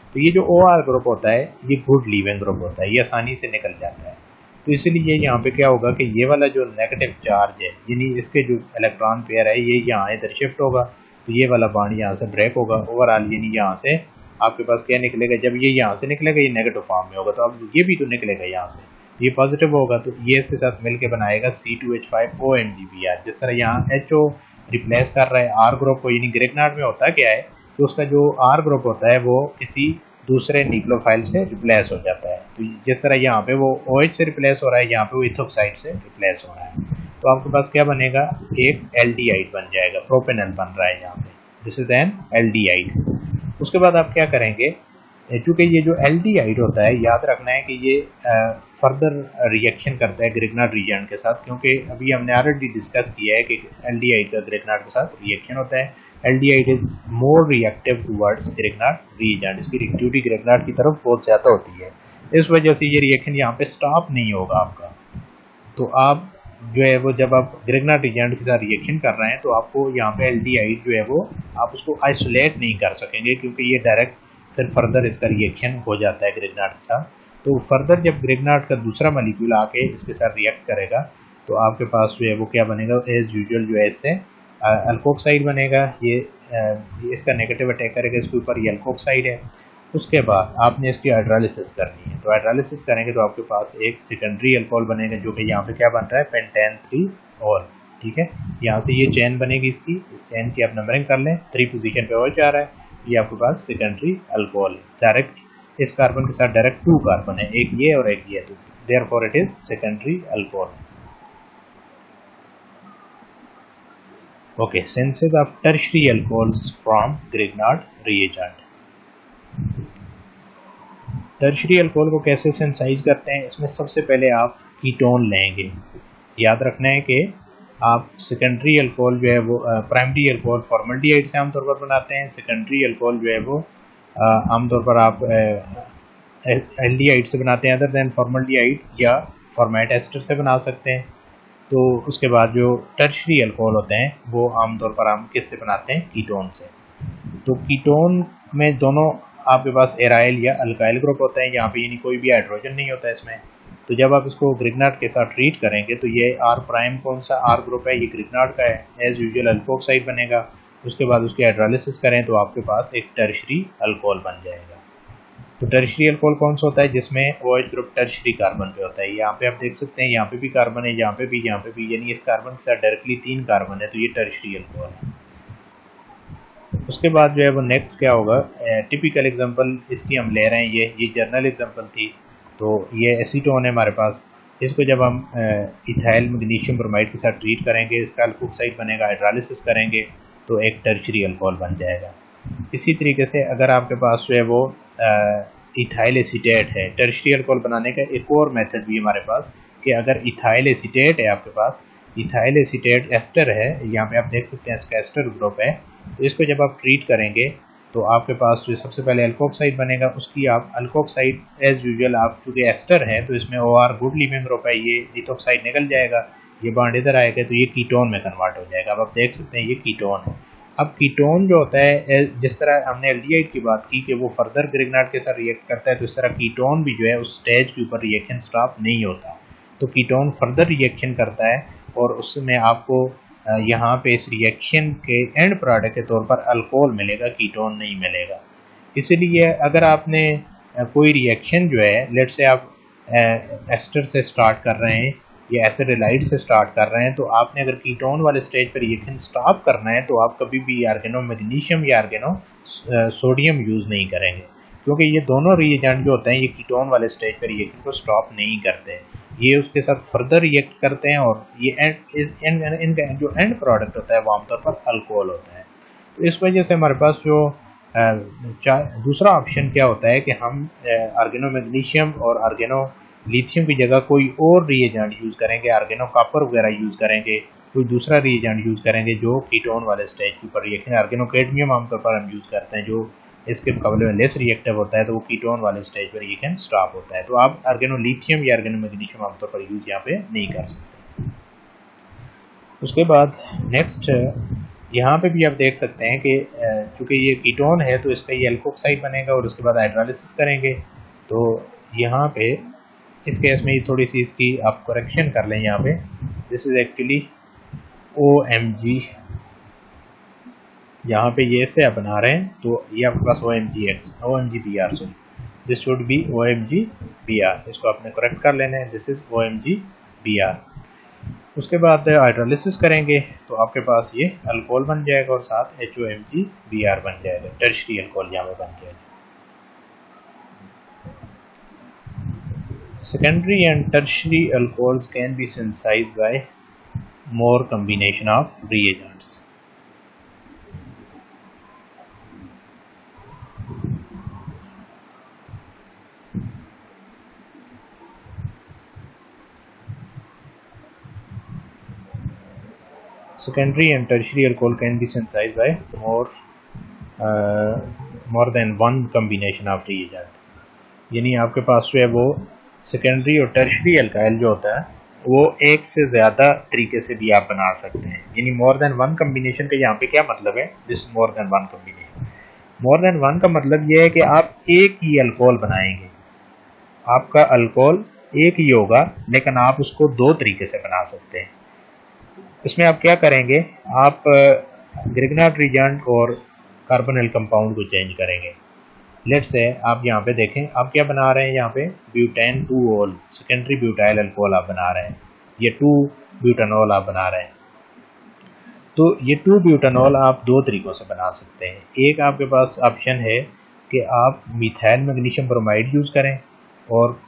तो ये जो ओ आर ग्रुप होता है ये गुड लीविंग ग्रुप होता है, ये आसानी से निकल जाता है। तो इसलिए यहाँ पे क्या होगा कि ये वाला जो नेगेटिव चार्ज है यानी इसके जो इलेक्ट्रॉन पेयर है ये यहाँ इधर शिफ्ट होगा, तो ये वाला बॉन्ड यहाँ से ब्रेक होगा ओवरऑल, यानी यहाँ से आपके पास क्या निकलेगा, जब ये यहाँ से निकलेगा ये नेगेटिव फॉर्म में होगा, तो अब ये भी तो निकलेगा यहाँ से, ये पॉजिटिव होगा, तो ये इसके साथ मिलके बनाएगा C two H five O N D B R. जिस तरह यहाँ एच ओ रिप्लेस कर रहा है आर ग्रुप को, यानी ग्रिग्नार्ड में होता क्या है तो उसका जो आर ग्रुप होता है वो किसी दूसरे न्यूक्लियोफाइल से रिप्लेस हो जाता है। तो जिस तरह यहाँ पे वो OH से रिप्लेस हो रहा है, यहाँ पे वो इथोक्साइड से रिप्लेस हो रहा है, तो आपके पास क्या बनेगा, एक एल्डिहाइड बन जाएगा, प्रोपेनॉल बन रहा है यहाँ पे, दिस इज एन एल्डिहाइड। उसके बाद आप क्या करेंगे, चूंकि ये जो एल्डिहाइड होता है याद रखना है कि ये फर्दर रिएक्शन करता है ग्रिग्नार्ड रिएजेंट के साथ, क्योंकि अभी हमने ऑलरेडी डिस्कस किया है कि एल्डिहाइड का ग्रिग्नार्ड के साथ रिएक्शन होता है। Aldehyde is more reactive towards Grignard reagent, इसकी रिएक्टिविटी ग्रिग्नार्ड की तरफ बहुत ज़्यादा होती है, इस वजह से ये रिएक्शन यहाँ पे स्टॉप नहीं होगा आपका। तो आप जो है वो जब आप ग्रिग्नार्ड रिएजेंट के साथ रिएक्शन कर रहे हैं तो आपको यहाँ पे एल्डिहाइड जो है वो आप उसको आइसोलेट नहीं कर सकेंगे, क्योंकि ये डायरेक्ट फिर फर्दर इसका रिएक्शन हो जाता है ग्रिग्नार्ड के साथ। तो फर्दर जब ग्रिग्नार्ड का दूसरा मॉलिक्यूल आके इसके साथ रिएक्ट करेगा तो आपके पास जो है वो क्या बनेगा, एज यूजुअल जो है इससे अल्कोक्साइड बनेगा, ये, ये इसका नेगेटिव अटैक करेगा इसके ऊपर, ये अल्कोक्साइड है। उसके बाद आपने इसकी हाइड्रोलिसिस करनी है, तो हाइड्रोलिसिस करेंगे तो आपके पास एक सेकेंडरी अल्कोहल बनेगा, जो कि यहाँ पे क्या बन रहा है, पेंटेन थ्री ऑल, ठीक है। यहाँ से ये चेन बनेगी इसकी, इस चेन की आप नंबरिंग कर लें, थ्री पोजीशन पे और जा रहा है, ये आपके पास सेकेंडरी अल्कोहल डायरेक्ट इस कार्बन के साथ डायरेक्ट टू कार्बन है, एक ये और एक ये, तो therefore it is secondary alcohol. Okay, synthesis of tertiary alcohols from Grignard reagent. Tertiary alcohol को कैसे सिंथेसाइज करते हैं, इसमें सबसे पहले आप कीटोन लेंगे। याद रखना है कि आप सेकेंडरी अल्कोहल जो है वो प्राइमरी अल्कोहल फॉर्मल्डिहाइड से आमतौर पर बनाते हैं, सेकेंडरी अल्कोहल जो है वो आमतौर पर आप एल्डिहाइड से बनाते हैं, अदर देन फॉर्मल्डिहाइड या फॉर्मेट एस्टर से बना सकते हैं। तो उसके बाद जो टर्शियरी अल्कोहल होते हैं वो आमतौर पर हम किससे बनाते हैं, कीटोन से। तो कीटोन में दोनों आपके पास एराइल या अल्काइल ग्रुप होते हैं, यहाँ पे यानी कोई भी हाइड्रोजन नहीं होता है इसमें। तो जब आप इसको ग्रिग्नार्ड के साथ ट्रीट करेंगे तो ये आर प्राइम कौन सा आर ग्रुप है, ये ग्रिग्नार्ड का है, एज यूजुअल अल्कोक्साइड बनेगा। उसके बाद उसकी हाइड्रोलिसिस करें तो आपके पास एक टर्शियरी अल्कोहल बन जाएगा। तो टर्शियरी अल्कोहल कौन सा होता है, जिसमें OH ग्रुप टर्शियरी कार्बन पे होता है। यहाँ पे आप देख सकते हैं, यहाँ पे भी कार्बन है, यहाँ पे भी, यहाँ पे भी, यानी इस कार्बन के साथ डायरेक्टली तीन कार्बन है, तो ये टर्शियरी अल्कोहल है। उसके बाद जो है वो नेक्स्ट क्या होगा, टिपिकल एग्जांपल इसकी हम ले रहे हैं, ये ये जर्नल एग्जांपल थी। तो ये एसीटोन है हमारे पास, इसको जब हम इथाइल मैग्नीशियम ब्रोमाइड के साथ ट्रीट करेंगे, इसका अल्कोक्साइड बनेगा, हाइड्रोलिसिस करेंगे तो एक टर्शियरी अल्कोहल बन जाएगा। इसी तरीके से अगर आपके पास जो है वो इथाइल एसीटेट है, टर्शियरी अल्कोहल बनाने का एक और मेथड भी हमारे पास, कि अगर इथाइल एसीटेट है आपके पास, इथाइल एसीटेट एस्टर है, यहाँ पे आप देख सकते हैं इसका एस्टर ग्रुप है, तो इसको जब आप ट्रीट करेंगे तो आपके पास जो सबसे पहले अल्कोक्साइड बनेगा, उसकी आप अल्कोक्साइड एज यूजुअल आप चूँकि एस्टर है तो इसमें O R good leaving group है, ये इथोक्साइड निकल जाएगा, ये बॉन्ड इधर आएगा तो ये कीटोन में कन्वर्ट हो जाएगा। अब आप देख सकते हैं ये कीटोन है। अब कीटोन जो होता है, जिस तरह हमने एल्डिहाइड की बात की कि वो फर्दर ग्रिग्नार्ड के साथ रिएक्ट करता है, तो इस तरह कीटोन भी जो है उस स्टेज के ऊपर रिएक्शन स्टॉप नहीं होता, तो कीटोन फर्दर रिएक्शन करता है और उसमें आपको यहाँ पे इस रिएक्शन के एंड प्रोडक्ट के तौर पर अल्कोहल मिलेगा, कीटोन नहीं मिलेगा। इसीलिए अगर आपने कोई रिएक्शन जो है, लेट से आप एस्टर से स्टार्ट कर रहे हैं या एसिडाइड से स्टार्ट कर रहे हैं, तो आपने अगर कीटोन वाले स्टेज पर रिएक्शन स्टॉप करना है तो आप कभी भी आर्गेनो मैग्नीशियम या आर्गेनो सोडियम यूज़ नहीं करेंगे, क्योंकि ये दोनों रिएजेंट जो होते हैं ये कीटोन वाले स्टेज पर रिएक्शन को स्टॉप नहीं करते हैं, ये उसके साथ फर्दर रिएक्ट करते हैं और ये एंड इनका जो एंड प्रोडक्ट होता है वो आमतौर पर अल्कोहल होता है। तो इस वजह से हमारे पास जो दूसरा ऑप्शन क्या होता है कि हम आर्गेनो मैग्नीशियम और आर्गेनो लिथियम की जगह कोई और रिएजेंट यूज़ करेंगे, आर्गेनो कॉपर वगैरह यूज़ करेंगे, कोई दूसरा रिएजेंट यूज़ करेंगे जो कीटोन वाले स्टेज के ऊपर रिएक्शन, आर्गेनो कैडमियम आमतौर पर हम यूज़ करते हैं जो इसके मुकाबले में लेस रिएक्टिव होता है, तो वो कीटोन वाले स्टेज पर रिएक्शन स्टॉप होता है। तो आप आर्गेनो लिथियम या आर्गेनो मैग्नीशियम आमतौर पर यूज़ यहाँ पे नहीं कर सकते। उसके बाद नेक्स्ट यहाँ पे भी आप देख सकते हैं कि चूँकि ये कीटोन है तो इसका ये एल्कोक्साइड बनेगा और उसके बाद हाइड्रोलिसिस करेंगे। तो यहाँ पे इस केस में ये थोड़ी सी इसकी आप करेक्शन कर लें। यहाँ पे this is actually O M G, यहाँ पे ये इससे आप बना रहे हैं तो ये आपके पास O M G X O M G B R so this should be O M G B R, इसको आपने करेक्ट कर लेना है। This is O M G B R. उसके बाद हाइड्रोलिसिस करेंगे तो आपके पास ये अल्कोहल बन जाएगा और साथ H O M G B R बन जाएगा, टर्शरी अल्कोहल यहाँ पे बन जाएगा। Secondary and tertiary alcohols can be synthesized by more combination of reagents. Secondary and tertiary alcohol can be synthesized by more uh, more than one combination of reagent। यानी आपके पास जो है वो सेकेंडरी और टर्शरी अल्काइल जो होता है वो एक से ज़्यादा तरीके से भी आप बना सकते हैं। यानी मोर देन वन कम्बिनेशन का यहाँ पे क्या मतलब है? This more than one combination, more than one का मतलब ये है कि आप एक ही अल्कोहल बनाएंगे, आपका अल्कोहल एक ही होगा लेकिन आप उसको दो तरीके से बना सकते हैं। इसमें आप क्या करेंगे, आप ग्रिग्नार्ड रिएजेंट और कार्बोनिल कंपाउंड को चेंज करेंगे। लेट्स से आप यहाँ पे देखें आप क्या बना रहे हैं, यहाँ पे butane two ol secondary butyl alcohol आप बना रहे हैं, ये टू ब्यूटानॉल आप बना रहे हैं। तो ये टू ब्यूटानॉल आप दो तरीक़ों से बना सकते हैं। एक आपके पास ऑप्शन है कि आप मिथाइल मैग्नीशियम ब्रोमाइड यूज़ करें और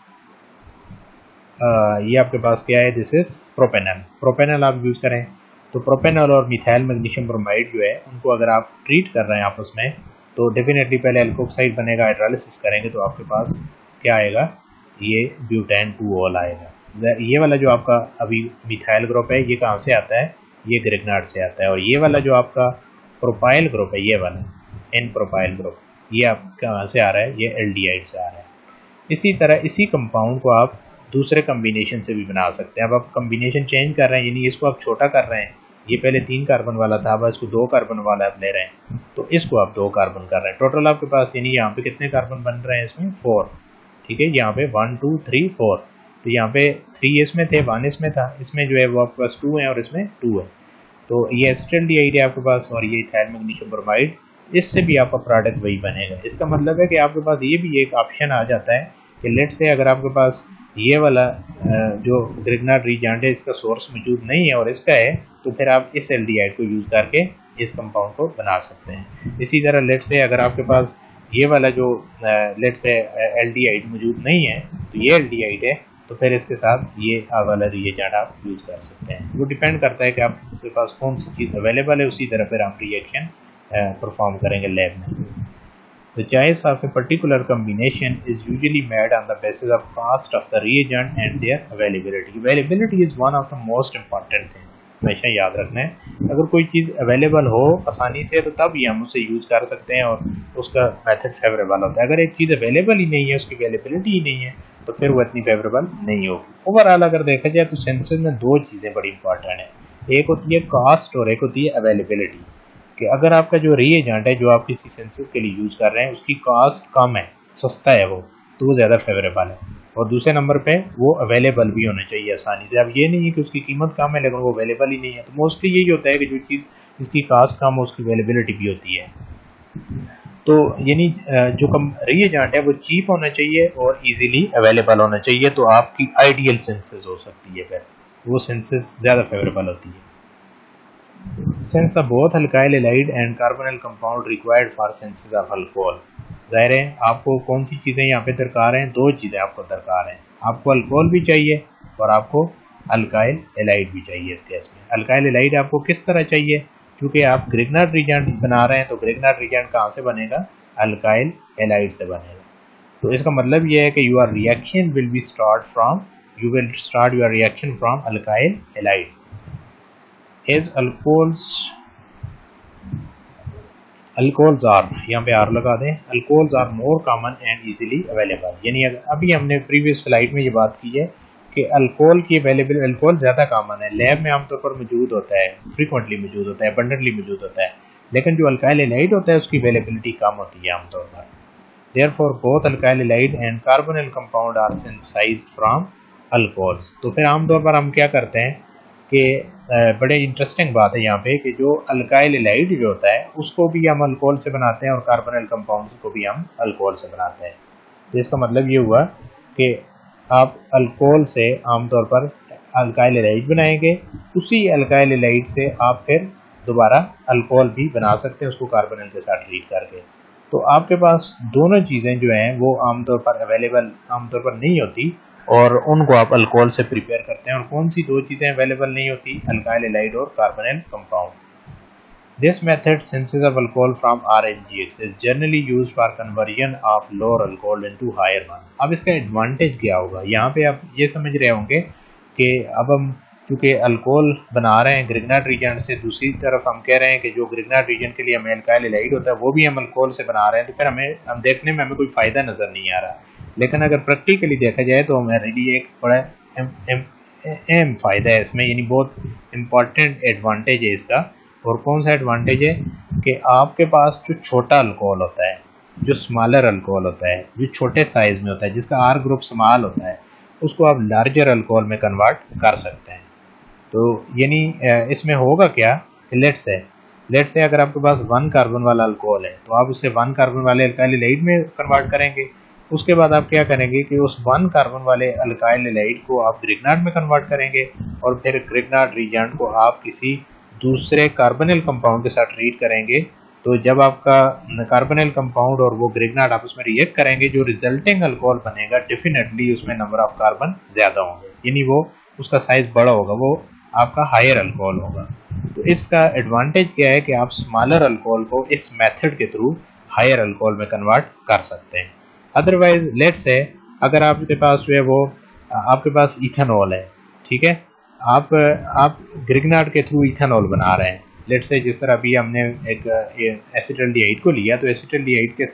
आ, ये आपके पास क्या है, दिस इज प्रोपेनल प्रोपेनल आप यूज़ करें। तो प्रोपेनल और मिथाइल मैग्नीशियम ब्रोमाइड जो है उनको अगर आप ट्रीट कर रहे हैं आपस में तो डेफिनेटली पहले एल्कोक्साइड बनेगा, हाइड्रोलिसिस करेंगे तो आपके पास क्या आएगा, ये ब्यूटेन टू ओल आएगा। ये वाला जो आपका अभी मिथाइल ग्रुप है ये कहाँ से आता है, ये ग्रिग्नार्ड से आता है। और ये वाला जो आपका प्रोपाइल ग्रुप है, ये वाला एन प्रोपाइल ग्रुप, ये आप कहाँ से आ रहा है, ये एल्डिहाइड से आ रहा है। इसी तरह इसी कंपाउंड को आप दूसरे कम्बिनेशन से भी बना सकते हैं। अब आप कम्बिनेशन चेंज कर रहे हैं, यानी इसको आप छोटा कर रहे हैं, ये पहले तीन कार्बन वाला था, अब इसको दो कार्बन वाला आप ले रहे हैं, तो इसको आप दो कार्बन कर रहे हैं। टोटल आपके पास यानी यहाँ पे कितने कार्बन बन रहे हैं, इसमें फोर, ठीक है। यहाँ पे वन टू थ्री फोर, तो यहाँ पे थ्री इसमें थे, वन इसमें था, इसमें जो है वो आपके पास टू है और इसमें टू है। तो ये एसिटाल्डिहाइड है आपके पास और ये इथाइल मैग्नीशियम ब्रोमाइड, इससे भी आपका प्रोडक्ट वही बनेगा। इसका मतलब है कि आपके पास ये भी एक ऑप्शन आ जाता है कि लेट से अगर आपके पास ये वाला जो ग्रिग्नार्ड रिएजेंट है इसका सोर्स मौजूद नहीं है और इसका है, तो फिर आप इस एल्डिहाइड को यूज़ करके इस कंपाउंड को बना सकते हैं। इसी तरह लेट से अगर आपके पास ये वाला जो लेट से एल्डिहाइड मौजूद नहीं है तो ये एल्डिहाइड है, तो फिर इसके साथ ये वाला रिएजेंट आप यूज़ कर सकते हैं। वो डिपेंड करता है कि आपके पास कौन सी चीज़ अवेलेबल है, उसी तरह फिर आप रिएक्शन परफॉर्म करेंगे लैब में। The choice of a particular combination is usually made on the basis of cost of the reagent and their availability. Availability is one of the most important thing. हमेशा याद रखना है, अगर कोई चीज़ available हो आसानी से तो तब ही हम उसे यूज़ कर सकते हैं और उसका मेथड फेवरेबल होता है। अगर एक चीज़ अवेलेबल ही नहीं है, उसकी अवेलेबिलिटी ही नहीं है, तो फिर वो इतनी फेवरेबल नहीं होगी। ओवरऑल अगर देखा जाए तो सिंथेसिस में दो चीज़ें बड़ी इंपॉर्टेंट हैं, एक होती है कॉस्ट और एक होती है अवेलेबिलिटी। कि अगर आपका जो रिएजेंट है जो आप किसी सिंथेसिस के लिए यूज़ कर रहे हैं उसकी कॉस्ट कम है, सस्ता है वो, तो वो ज़्यादा फेवरेबल है। और दूसरे नंबर पे वो अवेलेबल भी होना चाहिए आसानी से। अब ये नहीं है कि उसकी कीमत कम है लेकिन वो अवेलेबल ही नहीं है, तो मोस्टली यही होता है कि जो चीज़ जिसकी कॉस्ट कम हो उसकी अवेलेबिलिटी भी होती है। तो यानी जो कम रिएजेंट है वो चीप होना चाहिए और ईजिली अवेलेबल होना चाहिए, तो आपकी आइडियल सिंथेसिस हो सकती है, फिर वो सिंथेसिस ज़्यादा फेवरेबल होती है। Since the both alkyl halide and carbonyl compound required for synthesis of alcohol, जाहिर है आपको कौन सी चीज़ें यहाँ पे दरकार हैं, दो चीज़ें आपको दरकार हैं, आपको अल्कोहल भी चाहिए और आपको अल्काइल हैलाइड भी चाहिए। इस केस में अल्काइल हैलाइड आपको किस तरह चाहिए, क्योंकि आप ग्रिग्नार्ड रिएजेंट बना रहे हैं तो ग्रिग्नार्ड रिएजेंट कहाँ से बनेगा, अल्काइल हैलाइड से बनेगा। तो इसका मतलब ये है कि your reaction will be start from you will start your reaction from alkyl halide. As alcohols alcohols are, यहाँ पे आर लगा दें, alcohols are more common and easily available। यानी अभी हमने प्रीवियस स्लाइड में ये बात की है कि अल्कोहल की अवेलेबल अल्कोहल ज़्यादा कॉमन है, लैब में आमतौर पर मौजूद होता है, फ्रीक्वेंटली मौजूद होता है, अबंडेंटली मौजूद होता है, लेकिन जो अल्काइल हैलाइड होता है उसकी अवेलेबिलिटी कम होती है आमतौर पर। Therefore both alkyl halide and carbonyl compound are synthesized from alcohols. तो फिर आमतौर पर हम क्या करते हैं कि बड़े इंटरेस्टिंग बात है यहाँ पे कि जो अल्काइल हैलाइड जो होता है उसको भी हम अल्कोहल से बनाते हैं और कार्बोनिल कंपाउंड्स को भी हम अल्कोहल से बनाते हैं। इसका मतलब ये हुआ कि आप अल्कोहल से आमतौर पर अल्काइल हैलाइड बनाएंगे, उसी अल्काइल हैलाइड से आप फिर दोबारा अल्कोहल भी बना सकते हैं उसको कार्बोनिल के साथ ट्रीट करके। तो आपके पास दोनों चीज़ें जो हैं वो आमतौर पर अवेलेबल आमतौर पर नहीं होती और उनको आप अल्कोहल से प्रिपेयर करते हैं। और कौन सी दो चीज़ें अवेलेबल नहीं होती? अल्काइल हैलाइड और carbonyl compound. This method synthesis of alcohol from R N G X is generally used for conversion of lower alcohol into higher one। अब इसका एडवांटेज क्या होगा? यहाँ पे आप ये समझ रहे होंगे कि अब हम क्योंकि अल्कोहल बना रहे हैं ग्रिग्नार्ड रीजन से, दूसरी तरफ हम कह रहे हैं कि जो ग्रिग्नार्ड रीजन के लिए हमें अल्काइल हैलाइड होता है वो भी हम अल्कोहल से बना रहे हैं, तो फिर हमें हम देखने में हमें कोई फ़ायदा नज़र नहीं आ रहा। लेकिन अगर प्रैक्टिकली देखा जाए तो हमारे लिए एक बड़ा अहम फ़ायदा है इसमें, यानी बहुत इम्पॉर्टेंट एडवांटेज है इसका। और कौन सा एडवांटेज है कि आपके पास जो छोटा अल्कोहल होता है, जो स्मॉलर अल्कोहल होता है, जो छोटे साइज़ में होता है, जिसका आर ग्रुप स्मॉल होता है, उसको आप लार्जर अल्कोहल में कन्वर्ट कर सकते हैं। तो यानी इसमें होगा क्या, लेट से लेट से अगर आपके पास वन कार्बन वाला अल्कोहल है तो आप उसे वन कार्बन वाले अल्काइल हैलाइड में कन्वर्ट करेंगे। उसके बाद आप क्या करेंगे कि उस वन कार्बन वाले अल्काइल हैलाइड को आप ग्रिग्नार्ड में कन्वर्ट करेंगे और फिर ग्रिग्नार्ड रिएजेंट को आप किसी दूसरे कार्बोनिल कंपाउंड के साथ ट्रीट करेंगे। तो जब आपका कार्बोनिल कंपाउंड और वो ग्रिग्नार्ड आपस में रिएक्ट करेंगे, जो रिजल्टिंग अल्कोहल बनेगा डेफिनेटली उसमें नंबर ऑफ कार्बन ज़्यादा होंगे, यानी वो उसका साइज बड़ा होगा, वो आपका हायर अल्कोहल होगा। तो इसका एडवांटेज क्या है कि आप स्मॉलर अल्कोहल को इस मेथड के थ्रू हायर अल्कोहल में कन्वर्ट कर सकते हैं। अदरवाइज लेट से अगर आपके पास जो है वो आपके पास इथेनॉल है, ठीक है, आप आप ग्रिग्नार्ड के थ्रू इथेनॉल बना रहे हैं, लेट से जिस तरह अभी हमने एक एसिटाल्डिहाइड को लिया तो एसिटाल्डिहाइड के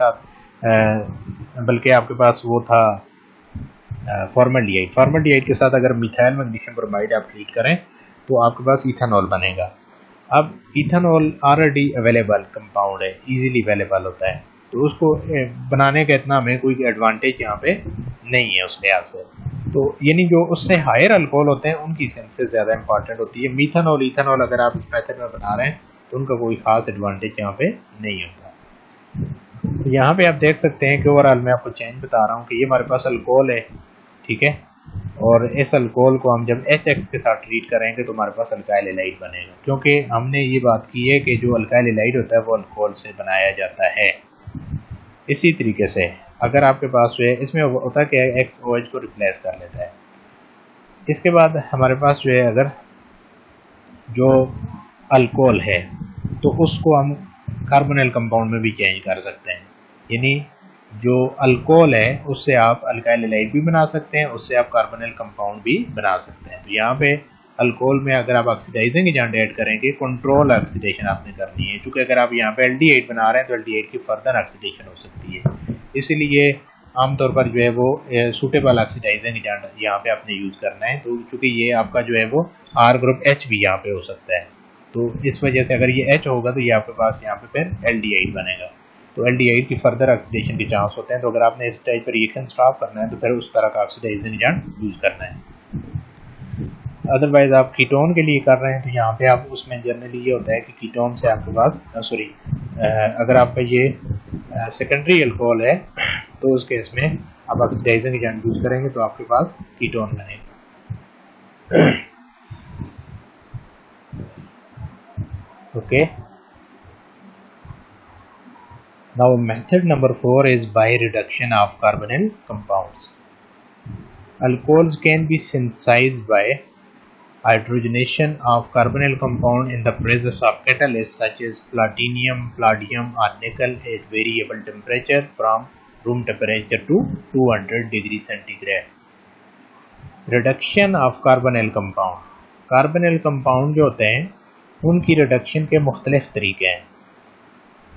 साथ बल्कि आपके पास वो था फॉर्मल्डिहाइड, फॉर्मल्डिहाइड के साथ अगर मिथाइल मैग्नीशियम ब्रोमाइड आप ट्रीट करें तो आपके पास इथेनॉल बनेगा। अब इथेनॉल ऑलरेडी अवेलेबल कंपाउंड है, इजीली अवेलेबल होता है, तो उसको बनाने का इतना हमें कोई एडवांटेज यहाँ पे नहीं है उस लिहाज से। तो यानी जो उससे हायर अल्कोहल होते हैं उनकी सेंसेस ज़्यादा इंपॉर्टेंट होती है। मीथेनॉल इथेनॉल अगर आप इस मेथड में बना रहे हैं तो उनका कोई खास एडवांटेज यहाँ पे नहीं होता। तो यहाँ पे आप देख सकते हैं कि ओवरऑल मैं आपको चेंज बता रहा हूँ कि ये हमारे पास अल्कोहल है, ठीक है, और इस अल्कोहल को हम जब एच एक्स के साथ ट्रीट करेंगे तो हमारे पास अल्काइल हैलाइड बनेगा, क्योंकि हमने ये बात की है कि जो अल्काइल हैलाइड होता है वो अल्कोहल से बनाया जाता है। इसी तरीके से अगर आपके पास जो है इसमें होता है कि एक्स ओ एच को रिप्लेस कर लेता है। इसके बाद हमारे पास जो है अगर जो अल्कोहल है तो उसको हम कार्बोनिल कंपाउंड में भी चेंज कर सकते हैं, यानी जो अल्कोहल है उससे आप अल्काइल हैलाइड भी बना सकते हैं, उससे आप कार्बोनिल कंपाउंड भी बना सकते हैं। तो यहाँ पे अल्कोहल में अगर आप ऑक्सीडाइजिंग एजेंट ऐड करेंगे, कंट्रोल ऑक्सीडेशन आपने करनी है, क्योंकि अगर आप यहाँ पे एल्डिहाइड बना रहे हैं तो एल्डिहाइड की फर्दर ऑक्सीडेशन हो सकती है, इसीलिए आमतौर पर जो है वो सूटेबल ऑक्सीडाइजिंग एजेंट यहाँ पे आपने यूज़ करना है। तो चूँकि ये आपका जो है वो आर ग्रुप एच भी यहाँ पे हो सकता है, तो इस वजह से अगर ये एच होगा तो ये आपके पास यहाँ पे फिर एल्डिहाइड बनेगा, तो एल्डिहाइड की फर्दर ऑक्सीडेशन के चांस होते हैं। तो अगर आपने इस टाइप पर रिएक्शन स्टॉप करना है तो फिर उस तरह का ऑक्सीडाइजिंग एजेंट यूज़ करना है। अदरवाइज आप कीटोन के लिए कर रहे हैं तो यहाँ पे आप उसमें जनरली ये होता है कि कीटोन से आपके पास सॉरी अगर आपका ये सेकेंडरी अल्कोहल है तो उस केस में आप ऑक्सीडाइजिंग एजेंट यूज़ करेंगे तो आपके पास कीटोन बनेगा। Okay, now method number four is by reduction of carbonyl compounds. Alcohols can be synthesized by hydrogenation of carbonyl compound in the presence of catalysts such as platinum, palladium or nickel at variable temperature from room temperature to two hundred degree centigrade. Reduction of carbonyl compound. carbonyl compound जो होते हैं उनकी reduction के मुख्तलिफ तरीके हैं।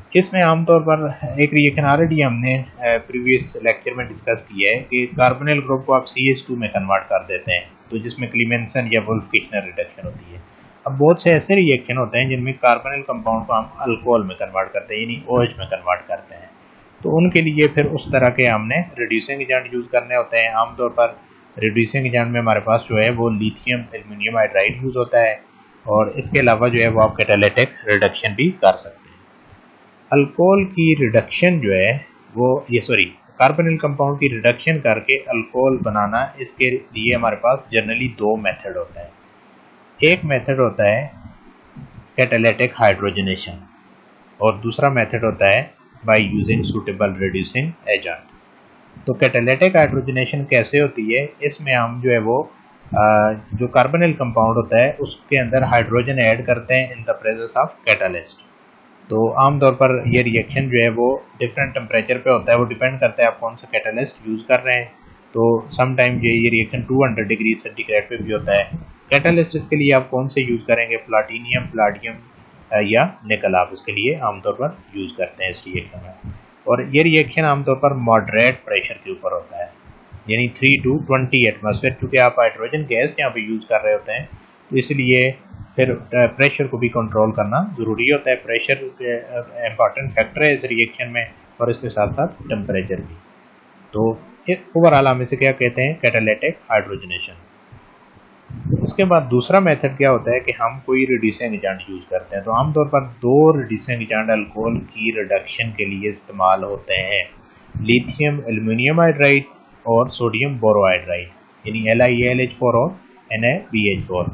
इसमें आमतौर पर एक रिएक्शन ऑलरेडी हमने प्रीवियस लेक्चर में डिस्कस किया है कि कार्बोनिल ग्रुप को आप सी एच टू में कन्वर्ट कर देते हैं, तो जिसमें क्लीमेंसन या वुल्फ-किचनर रिडक्शन होती है। अब बहुत से ऐसे रिएक्शन होते हैं जिनमें कार्बोनिल कंपाउंड को हम अल्कोहल में कन्वर्ट करते हैं, यानी ओ एच में कन्वर्ट करते हैं। तो उनके लिए फिर उस तरह के हमने रिड्यूसिंग एजेंट यूज़ करने होते हैं। आमतौर पर रिड्यूसिंग एजेंट में हमारे पास जो है वो लिथियम एल्यूमिनियम हाइड्राइड यूज़ होता है, और इसके अलावा जो है वो आप कैटालिटिक रिडक्शन भी कर सकते हैं। अल्कोहल की रिडक्शन जो है वो ये सॉरी कार्बोनिल कंपाउंड की रिडक्शन करके अल्कोहल बनाना, इसके लिए हमारे पास जनरली दो मेथड होता है। एक मेथड होता है कैटालिटिक हाइड्रोजनेशन और दूसरा मेथड होता है by using suitable reducing agent. तो कैटालिटिक हाइड्रोजनेशन कैसे होती है, इसमें हम जो है वो जो कार्बोनिल कंपाउंड होता है उसके अंदर हाइड्रोजन ऐड करते हैं in the presence of catalyst. तो आमतौर पर ये रिएक्शन जो है वो डिफरेंट टेम्परेचर पे होता है, वो डिपेंड करता है आप कौन सा कैटालिस्ट यूज़ कर रहे हैं। तो समटाइम ये ये reaction two hundred degree centigrade पे भी होता है। कैटालिस्ट इसके लिए आप कौन से यूज़ करेंगे, प्लाटीनियम, प्लाडियम या निकल आप इसके लिए आमतौर पर यूज़ करते हैं इस रिएक्शन में। और ये रिएक्शन आमतौर पर मॉडरेट प्रेशर के ऊपर होता है, यानी थ्री टू ट्वेंटी एटमॉस्फेयर, क्योंकि आप हाइड्रोजन गैस यहाँ पे यूज़ कर रहे होते हैं, तो इसलिए फिर प्रेशर को भी कंट्रोल करना ज़रूरी होता है। प्रेशर इम्पॉर्टेंट फैक्टर है इस रिएक्शन में, और इसके साथ साथ टेम्परेचर भी। तो ओवरऑल हम इसे क्या कहते हैं, कैटालिटिक हाइड्रोजनेशन। इसके बाद दूसरा मेथड क्या होता है कि हम कोई रिड्यूसिंग एजेंट यूज़ करते हैं। तो आमतौर पर दो रिड्यूसिंग एजेंट अल्कोहल की रिडक्शन के लिए इस्तेमाल होते हैं, लिथियम एल्यूमिनियम हाइड्राइड और सोडियम बोरोहाइड्राइड, यानी L I L H four और N A B H four.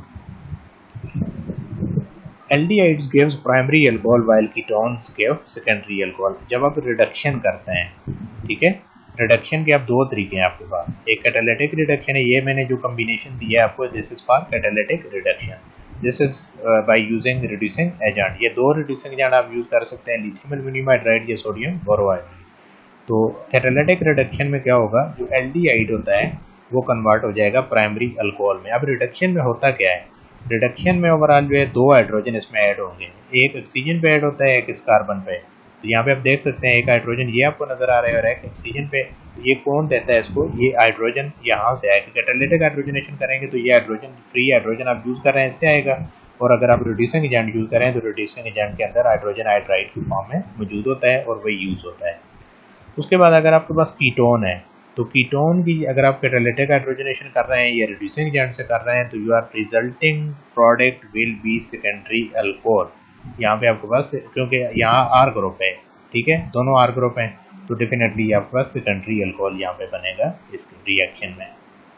Aldehydes gives primary alcohol while ketones give secondary alcohol. जब आप रिडक्शन करते हैं, ठीक है, रिडक्शन के आप दो तरीके हैं आपके पास। एक कैटालिटिक रिडक्शन है, ये मैंने जो कॉम्बिनेशन दिया है आपको, this is for catalytic reduction, this is by using reducing agent. ये दो रिड्यूसिंग एजेंट आप यूज कर सकते हैं, लिथियम एल्यूमिनियम हाइड्राइड या सोडियम बोरोहाइड्राइड। तो कैटालिटिक रिडक्शन में क्या होगा, जो एल्डिहाइड होता है वो कन्वर्ट हो जाएगा प्राइमरी अल्कोहल में। अब रिडक्शन में होता क्या है, रिडक्शन में ओवरऑल जो है दो हाइड्रोजन इसमें ऐड होंगे, एक ऑक्सीजन पे ऐड होता है, एक इस कार्बन पे। तो यहाँ पे आप देख सकते हैं एक हाइड्रोजन ये आपको नजर आ रहा है और एक ऑक्सीजन पे। ये कौन देता है इसको, ये हाइड्रोजन यहाँ से आएगा। कैटालिटिक हाइड्रोजनेशन करेंगे तो ये हाइड्रोजन फ्री हाइड्रोजन आप यूज कर रहे हैं इससे आएगा, और अगर आप रिड्यूसिंग एजेंट यूज करें तो रिड्यूसिंग एजेंट के अंदर हाइड्रोजन हाइड्राइड की फॉर्म में मौजूद होता है और वही यूज होता है। उसके बाद अगर आपके पास कीटोन है, तो कीटोन की अगर आप कैटालिटिक हाइड्रोजनेशन कर रहे हैं या रिड्यूसिंग एजेंट से कर रहे हैं, तो your resulting product will be secondary alcohol. यहाँ पे आपके पास, क्योंकि यहाँ आर ग्रुप है, ठीक है, दोनों आर ग्रुप हैं, तो डेफिनेटली आपके पास सेकेंडरी अल्कोहल यहाँ पे बनेगा इस रिएक्शन में।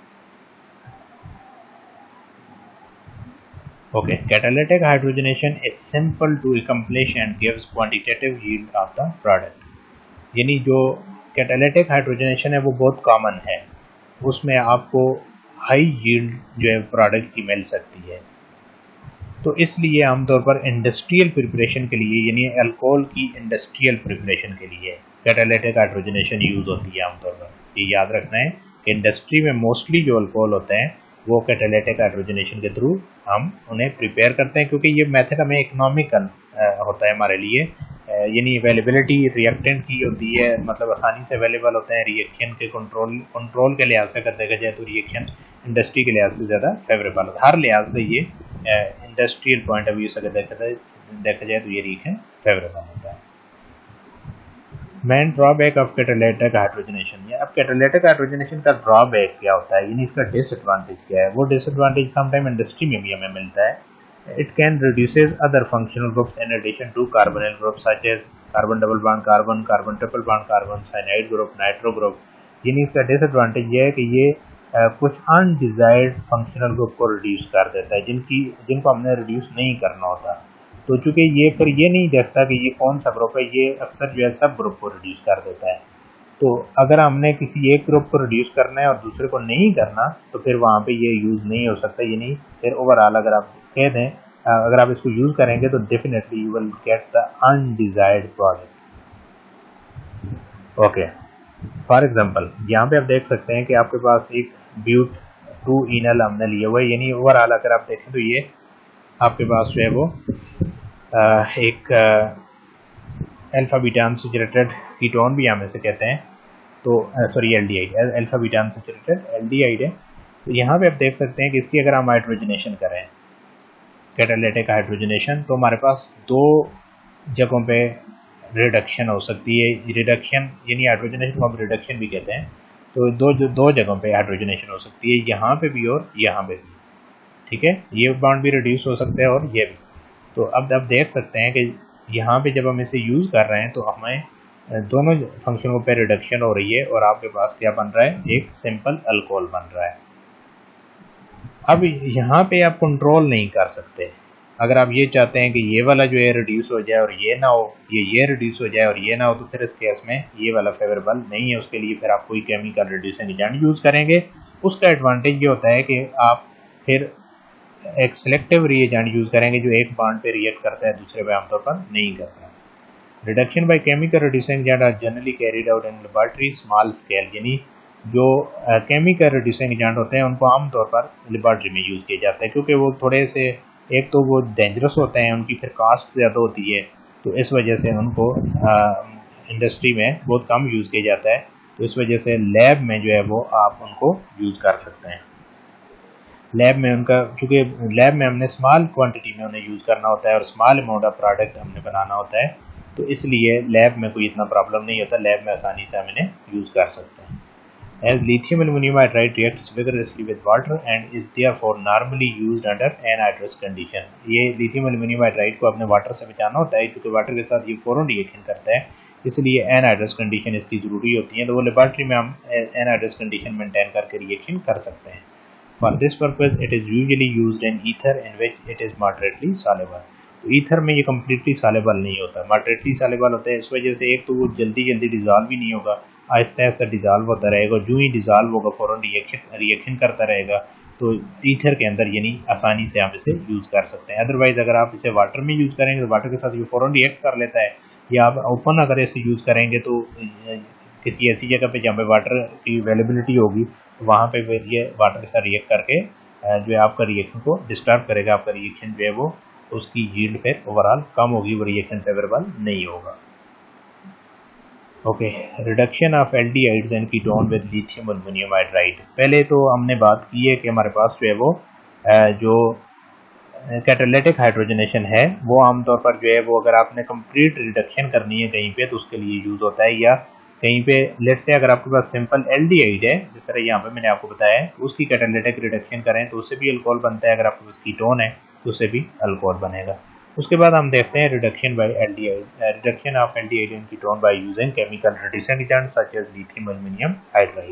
Okay, catalytic hydrogenation is simple to accomplish and gives quantitative yield of the product. यानी जो कैटालिटिक हाइड्रोजनेशन है वो बहुत कॉमन है, उसमें आपको हाई यील्ड जो है प्रोडक्ट की मिल सकती है। तो इसलिए आमतौर पर इंडस्ट्रियल प्रिपरेशन के लिए, यानी अल्कोहल की इंडस्ट्रियल प्रिपरेशन के लिए कैटालिटिक हाइड्रोजनेशन यूज होती है आमतौर पर। ये याद रखना है कि इंडस्ट्री में मोस्टली जो अल्कोहल होते हैं वो कैटालिटिक हाइड्रोजनेशन के थ्रू हम उन्हें प्रिपेयर करते हैं, क्योंकि ये मेथड हमें इकोनॉमिकल होता है हमारे लिए, यानी अवेलेबिलिटी रिएक्टेंट की होती है, मतलब आसानी से अवेलेबल होते हैं। रिएक्शन के कंट्रोल कंट्रोल के लिहाज से देखा जाए तो रिएक्शन इंडस्ट्री के लिहाज से ज़्यादा फेवरेबल होता है। हर लिहाज से ये इंडस्ट्रियल पॉइंट ऑफ व्यू से देखा जाए देखा जाए तो ये रिएक्शन फेवरेबल होता है। Main drawback of catalytic hydrogenation, या अब कैटालिटिक हाइड्रोजनेशन का ड्रॉबैक क्या होता है, यानी इसका डिसएडवांटेज क्या है। वो डिसएडवांटेज समटाइम इंडस्ट्री में भी हमें मिलता है। It can reduces other functional groups in addition to carbonyl groups such as carbon double bond carbon, carbon triple bond carbon, cyanide group, nitro group। यानी इसका डिसएडवांटेज ये है कि ये आ, कुछ अनडिजायर्ड फंक्शनल ग्रुप को रिड्यूस कर देता है, जिनकी जिनको हमने रिड्यूस नहीं करना होता। तो चूंकि ये फिर ये नहीं देखता कि ये कौन सा ग्रुप है, ये अक्सर जो है सब ग्रुप को रिड्यूस कर देता है। तो अगर हमने किसी एक ग्रुप को रिड्यूस करना है और दूसरे को नहीं करना, तो फिर वहाँ पे ये यूज़ नहीं हो सकता। यानी फिर ओवरऑल अगर आप कह दें, अगर आप इसको यूज़ करेंगे तो definitely you will get the undesired product. Okay, for example यहाँ पे आप देख सकते हैं कि आपके पास एक ब्यूट टू इनल हमने लिया हुआ है, यानी ओवरऑल अगर आप देखें तो ये आपके पास जो है वो एक अल्फा बीटा अनसैचुरेटेड कीटोन भी हम इसे कहते हैं। तो sorry aldehyde, alpha beta unsaturated aldehyde है। तो यहाँ पे आप देख सकते हैं कि इसकी अगर हम हाइड्रोजनेशन करें, कैटालिटिक हाइड्रोजनेशन, तो हमारे पास दो जगहों पे रिडक्शन हो सकती है। रिडक्शन यानी हाइड्रोजनेशन को हम रिडक्शन भी कहते हैं। तो दो जो दो जगहों पे हाइड्रोजनेशन हो सकती है, यहाँ पे भी और यहाँ पे भी, ठीक है। ये बॉन्ड भी रिड्यूस हो सकते हैं और ये भी। तो अब अब देख सकते हैं कि यहाँ पे जब हम इसे यूज़ कर रहे हैं तो हमें दोनों फंक्शनों पे रिडक्शन हो रही है और आपके पास क्या बन रहा है, एक सिंपल अल्कोहल बन रहा है। अब यहाँ पे आप कंट्रोल नहीं कर सकते। अगर आप ये चाहते हैं कि ये वाला जो है रिड्यूस हो जाए और ये ना हो, ये ये रिड्यूस हो जाए और ये ना हो, तो फिर इस केस में ये वाला फेवरेबल नहीं है। उसके लिए फिर आप कोई केमिकल रिड्यूसिंग एजेंट यूज़ करेंगे। उसका एडवांटेज ये होता है कि आप फिर एक सिलेक्टिव रिएजेंट यूज़ करेंगे जो एक बॉन्ड पे रिएक्ट करता है, दूसरे पे आमतौर पर नहीं करता। Reduction by chemical reducing agent are generally carried out in laboratory small scale, यानी जो केमिकल रिड्यूसिंग एजेंट होते हैं उनको आमतौर पर लेबोरेटरी में यूज़ किया जाता है, क्योंकि वो थोड़े से, एक तो वो डेंजरस होते हैं, उनकी फिर कास्ट ज़्यादा होती है, तो इस वजह से उनको इंडस्ट्री में बहुत कम यूज़ किया जाता है। तो इस वजह से लैब में जो है वो आप उनको यूज़ कर सकते हैं। लैब में उनका, चूँकि लैब में हमने स्मॉल क्वांटिटी में उन्हें यूज़ करना होता है और स्मॉल अमाउंट ऑफ प्रोडक्ट हमने बनाना होता है, तो इसलिए लैब में कोई इतना प्रॉब्लम नहीं होता। लैब में आसानी से हम इन्हें यूज़ कर सकते हैं। As lithium aluminum hydride reacts vigorously with water and is therefore normally used under anhydrous condition। ये lithium aluminum hydride को अपने वाटर से बचाना होता है, क्योंकि वाटर के साथ ये फौरन रिएक्शन करता है, इसलिए anhydrous कंडीशन इसकी ज़रूरी होती है। तो वो लेबोरेटरी में हम anhydrous कंडीशन मेंटेन करके रिएक्शन कर सकते हैं। For this purpose it is usually used in ether in which it is moderately soluble। तो ईथर में ये कम्प्लीटली सॉल्युबल नहीं होता, मॉडरेटली सॉल्युबल होता है। इस वजह से एक तो वो जल्दी जल्दी डिज़ोल्व भी नहीं होगा, आहिस्ता आहिस्ता डिज़ोल्व होता रहेगा। जो ही डिज़ोल्व होगा फ़ौरन रिएक्शन रिएक्शन करता रहेगा। तो ईथर के अंदर यानी आसानी से आप इसे यूज़ कर सकते हैं। अदरवाइज़ अगर आप इसे वाटर में यूज़ करेंगे तो वाटर के साथ ये फ़ौरन रिएक्ट कर लेता है, या आप ओपन अगर इसे यूज़ करेंगे तो किसी ऐसी जगह पे जहाँ पे वाटर की अवेलेबिलिटी होगी, वहाँ पे फिर ये वाटर के साथ रिएक्ट करके जो है आपका रिएक्शन को डिस्टर्ब करेगा। आपका रिएक्शन जो है वो, उसकी यील्ड फिर ओवरऑल कम होगी, वो रिएक्शन फेवरेबल नहीं होगा। Okay, reduction of aldehydes and ketone with lithium aluminium hydride. पहले तो हमने बात की है कि हमारे पास जो है वो जो कैटालिटिक हाइड्रोजनेशन है वो आमतौर पर जो है वो, अगर आपने कंप्लीट रिडक्शन करनी है कहीं पे तो उसके लिए यूज़ होता है, या कहीं पे लेट्स से अगर आपके पास सिंपल एल्डिहाइड है, जिस तरह यहाँ पे मैंने आपको बताया है, उसकी कैटालिटिक रिडक्शन करें तो उससे भी अल्कोहल बनता है। अगर आपके पास कीटोन है तो उससे भी अल्कोहल बनेगा। उसके बाद हम देखते हैं reduction by aldehyde, reduction of aldehyde and ketone by using chemical reducing agents such as lithium aluminium hydride.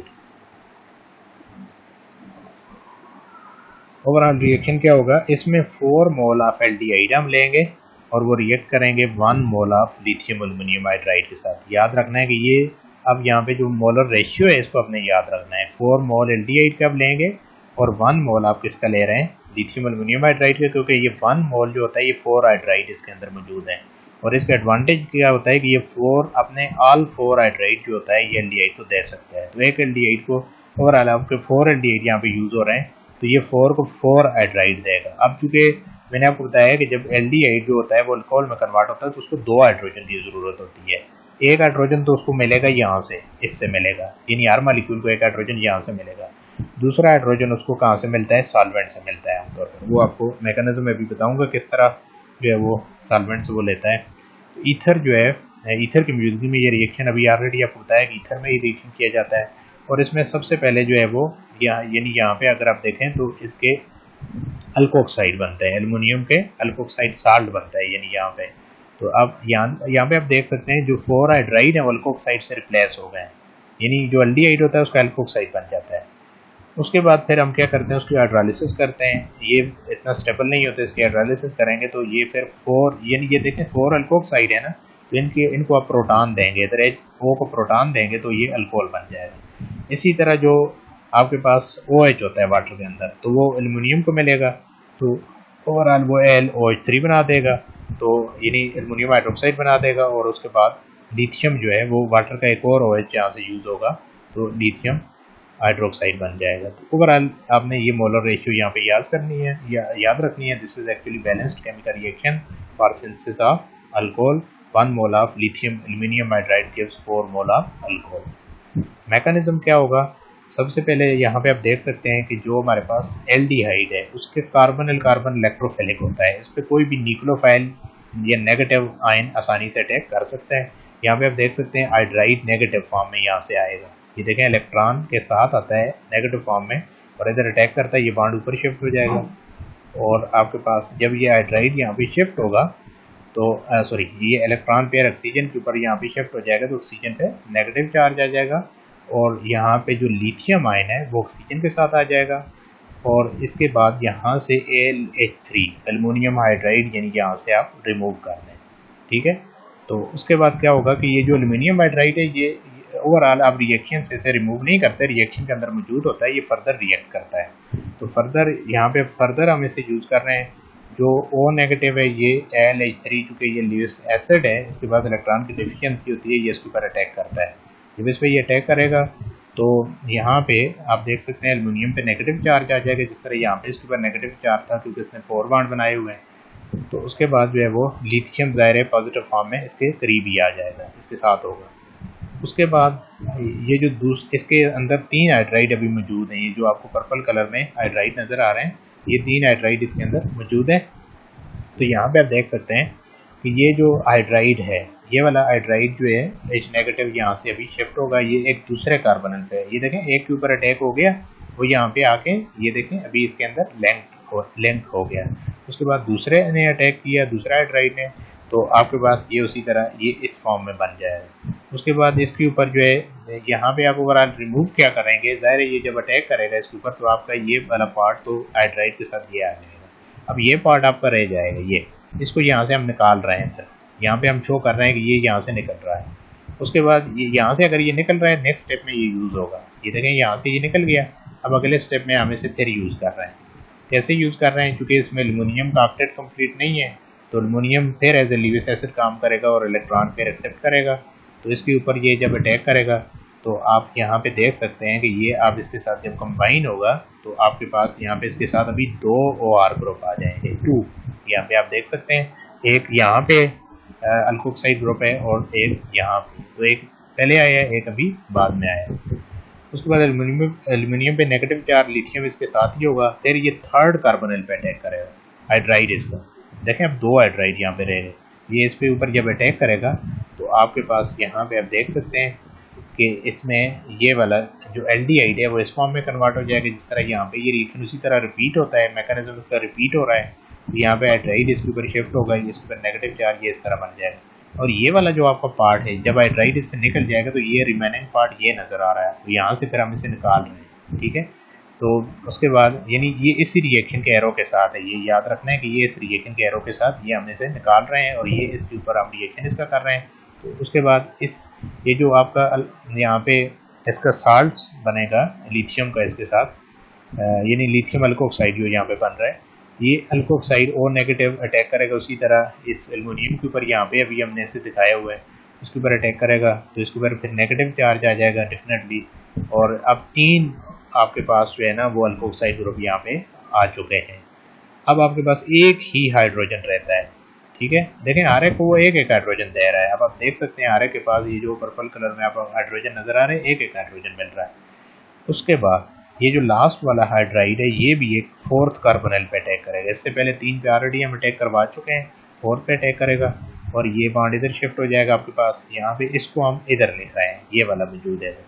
Overall reaction क्या होगा, इसमें फोर मोल ऑफ एल्डिहाइड हम लेंगे और वो रिएक्ट करेंगे one mole of lithium aluminium hydride के साथ। याद रखना है कि ये अब यहाँ पे जो मोलर रेशियो है इसको अपने याद रखना है। फोर मोल एल्डिहाइड का अब लेंगे और वन मोल आप किसका ले रहे हैं, लिथियम एल्युमिनियम हाइड्राइड का, क्योंकि ये वन मोल जो होता है ये फोर हाइड्राइड इसके अंदर मौजूद है। और इसका एडवांटेज क्या होता है कि ये फोर अपने ऑल फोर हाइड्राइड जो होता है ये एल्डिहाइड को दे सकता है। तो एक एल्डिहाइड को ओवरऑल आपके फोर एल्डिहाइड यहाँ पे यूज हो रहे हैं, तो ये फोर को फोर हाइड्राइड देगा। अब चूंकि मैंने आपको बताया कि जब एल्डिहाइड जो होता है वो अल्कोहल में कन्वर्ट होता है तो उसको दो हाइड्रोजन की जरूरत होती है। एक हाइड्रोजन तो उसको मिलेगा यहाँ से, इससे मिलेगा, यानी हर मॉलिक्यूल को एक हाइड्रोजन यहाँ से मिलेगा। दूसरा हाइड्रोजन उसको कहाँ से मिलता है, सॉल्वेंट से मिलता है आमतौर पर। वो आपको मैकेनिज्म में भी बताऊंगा किस तरह जो है वो सॉल्वेंट से वो लेता है। तो ईथर जो है, ईथर की मौजूदगी में ये रिएक्शन अभी ऑलरेडी आपको बताया कि ईथर में ही रिएक्शन किया जाता है। और इसमें सबसे पहले जो है वो यहाँ यानी यहाँ पे अगर आप देखें तो इसके अल्कोक्साइड बनते हैं, एल्युमिनियम के अल्कोक्साइड साल्ट बनता है यानी यहाँ पे। तो अब यहाँ यहाँ पे आप देख सकते हैं जो फोर हाइड्राइड है वो अल्कोक्साइड से रिप्लेस हो गए, यानी जो एल्डिहाइड होता है उसका अल्कोक्साइड बन जाता है। उसके बाद फिर हम क्या करते हैं, उसकी हाइड्रोलिसिस करते हैं। ये इतना स्टेबल नहीं होता, इसकी हाइड्रोलिसिस करेंगे तो ये फिर फोर, यानी ये देखें फोर अल्कोक्साइड है ना, तो इनके इनको आप प्रोटॉन देंगे, इधर एच ओ को प्रोटॉन देंगे तो ये अल्कोहल बन जाएगा। इसी तरह जो आपके पास ओ एच होता है वाटर के अंदर, तो वो एल्युमिनियम को मिलेगा, तो ओवरऑल वो एल ओ एच थ्री बना देगा, तो यानी एल्युमिनियम हाइड्रोक्साइड बना देगा। और उसके बाद लिथियम जो है वो वाटर का एक और ओ एच यहाँ से यूज़ होगा, तो लिथियम हाइड्रोक्साइड बन जाएगा। तो ओवरऑल आपने ये मोलर रेशियो यहाँ पे याद करनी है या याद रखनी है। This is actually balanced chemical reaction for synthesis of alcohol one mole of lithium aluminium hydride gives four mole of alcohol. Mechanism क्या होगा, सबसे पहले यहाँ पे आप देख सकते हैं कि जो हमारे पास एल्डिहाइड है उसके कार्बोनिल कार्बन इलेक्ट्रोफिलिक होता है, इस पर कोई भी न्यूक्लियोफाइल या नेगेटिव आयन आसानी से अटैक कर सकता है। यहाँ पे आप देख सकते हैं हाइड्राइड नेगेटिव फॉर्म में यहाँ से आएगा, ये देखें इलेक्ट्रॉन के साथ आता है नेगेटिव फॉर्म में और इधर अटैक करता है, ये बॉन्ड ऊपर शिफ्ट हो जाएगा और आपके पास जब ये हाइड्राइड यहाँ पे शिफ्ट होगा तो सॉरी ये इलेक्ट्रॉन पेयर ऑक्सीजन के ऊपर यहाँ पे शिफ्ट हो जाएगा तो ऑक्सीजन पे नेगेटिव चार्ज आ जाएगा और यहाँ पे जो लिथियम आयन है वो ऑक्सीजन के साथ आ जाएगा और इसके बाद यहाँ से L H three aluminium hydride यानी यहाँ से आप रिमूव कर लें। ठीक है, तो उसके बाद क्या होगा कि ये जो एल्युमिनियम हाइड्राइड है ये ओवरऑल आप रिएक्शन से इसे रिमूव नहीं करते, रिएक्शन के अंदर मौजूद होता है, ये फर्दर रिएक्ट करता है। तो फर्दर यहाँ पे फर्दर हम इसे यूज़ कर रहे हैं। जो ओ नेगेटिव है ये एल एच थ्री चूँकि ये ल्यूइस एसिड है, इसके बाद इलेक्ट्रॉन की डिफिशियंसी होती है, ये इसके ऊपर अटैक करता है। जब इस पर ये अटैक करेगा तो यहाँ पे आप देख सकते हैं एल्युमिनियम पे नेगेटिव चार्ज आ जाएगा, जिस तरह यहाँ पे इसके ऊपर नेगेटिव चार्ज था क्योंकि इसने फोर बॉन्ड बनाए हुए हैं। तो उसके बाद जो है वो लिथियम ज़ाहिर है पॉजिटिव फॉर्म में इसके करीब ही आ जाएगा, इसके साथ होगा। उसके बाद ये जो दूस इसके अंदर तीन हाइड्राइड अभी मौजूद हैं, ये जो आपको पर्पल कलर में हाइड्राइड नज़र आ रहे हैं, ये तीन हाइड्राइड इसके अंदर मौजूद है। तो यहाँ पे आप देख सकते हैं कि ये जो हाइड्राइड है, ये वाला हाइड्राइड जो है एच नेगेटिव यहाँ से अभी शिफ्ट होगा, ये एक दूसरे कार्बोनिल पे है। ये देखें एक के ऊपर अटैक हो गया, वो यहाँ पे आके ये देखें अभी इसके अंदर लिंक हो लिंक हो गया। उसके बाद दूसरे ने अटैक किया, दूसरा हाइड्राइड ने, तो आपके पास ये उसी तरह ये इस फॉर्म में बन जाएगा। उसके बाद इसके ऊपर जो है यहाँ पे आप ओवरऑल रिमूव क्या करेंगे, ज़ाहिर है ये जब अटैक करेगा इसके ऊपर तो आपका ये वाला पार्ट तो हाइड्राइड के साथ ये आ जाएगा। अब ये पार्ट आपका रह जाएगा, ये इसको यहाँ से हम निकाल रहे हैं, फिर यहाँ पे हम शो कर रहे हैं कि ये यहाँ से निकल रहा है। उसके बाद ये यहाँ से अगर ये निकल रहा है नेक्स्ट स्टेप में ये यूज़ होगा, ये देखें यहाँ से ये निकल गया। अब अगले स्टेप में हम इसे फिर यूज़ कर रहे हैं। कैसे यूज़ कर रहे हैं, क्योंकि इसमें एल्युमिनियम का ऑक्टेट कंप्लीट नहीं है तो एल्युमिनियम फिर एज ए ल्यूइस एसिड काम करेगा और इलेक्ट्रॉन फिर एक्सेप्ट करेगा। तो इसके ऊपर ये जब अटैक करेगा तो आप यहाँ पे देख सकते हैं कि ये आप इसके साथ जब कंबाइन होगा तो आपके पास यहाँ पे इसके साथ अभी दो ओ आर ग्रुप आ जाएंगे, टू। यहाँ पे आप देख सकते हैं एक यहाँ पे अल्कोक्साइड ग्रुप है और एक यहाँ पे, तो एक पहले आया है एक अभी बाद में आया है। उसके बाद एल्युमिनियम एल्युमिनियम पे नेगेटिव चार्ज लिथियम इसके साथ ही होगा, फिर ये थर्ड कार्बोनिल पे अटैक करेगा हाइड्राइड इसका। देखें अब दो हाइड्राइड यहाँ पे रहे, ये इस पे ऊपर जब अटैक करेगा तो आपके पास यहाँ पे आप देख सकते हैं कि इसमें ये वाला जो एल्डिहाइड है वो इस फॉर्म में कन्वर्ट हो जाएगा, जिस तरह यहाँ पे ये रिएक्शन उसी तरह रिपीट होता है, मैकेनिज्म उसका रिपीट हो रहा है। तो यहाँ पे हाइड्राइड इसके ऊपर शिफ्ट होगा, इसके ऊपर नेगेटिव चार्ज ये इस तरह बन जाएगा। और ये वाला जो आपका पार्ट है जब हाइड्राइड इससे निकल जाएगा तो ये रिमेनिंग पार्ट ये नज़र आ रहा है, तो यहाँ से फिर हम इसे निकाल रहे हैं। ठीक है, तो उसके बाद यानी ये इसी रिएक्शन के एरो के साथ है, ये याद रखना है कि ये इस रिएक्शन के एरो के साथ ये हम इसे निकाल रहे हैं और ये इसके ऊपर हम रिएक्शन इसका कर रहे हैं। तो उसके बाद इस ये जो आपका यहाँ पे इसका साल्ट बनेगा लिथियम का इसके साथ, यानी लिथियम अल्कोक्साइड जो यहाँ पे बन रहा है, ये अल्कोक्साइड ओ नेगेटिव अटैक करेगा उसी तरह इस एल्युमिनियम के ऊपर, यहाँ पे अभी हमने इसे दिखाया हुआ है, उसके ऊपर अटैक करेगा तो इसके ऊपर फिर नेगेटिव चार्ज आ जाएगा डेफिनेटली। और अब तीन आपके पास जो है ना वो अल्कोक्साइड ग्रुप यहाँ पे आ चुके हैं। अब आपके पास एक ही हाइड्रोजन रहता है। ठीक है, देखें आर को वो एक एक हाइड्रोजन दे रहा है। अब आप देख सकते हैं आर के पास ये जो पर्पल कलर में आपको हाइड्रोजन नजर आ रहे हैं, एक एक हाइड्रोजन मिल रहा है। उसके बाद ये जो लास्ट वाला हाइड्राइड है ये भी एक फोर्थ कार्बोनिल पे अटैक करेगा। इससे पहले तीन पे ऑलरेडी हम अटैक करवा चुके हैं, फोर्थ पे अटैक करेगा और ये बॉन्ड इधर शिफ्ट हो जाएगा आपके पास। यहाँ पे इसको हम इधर लिख रहे हैं, ये वाला मौजूद है।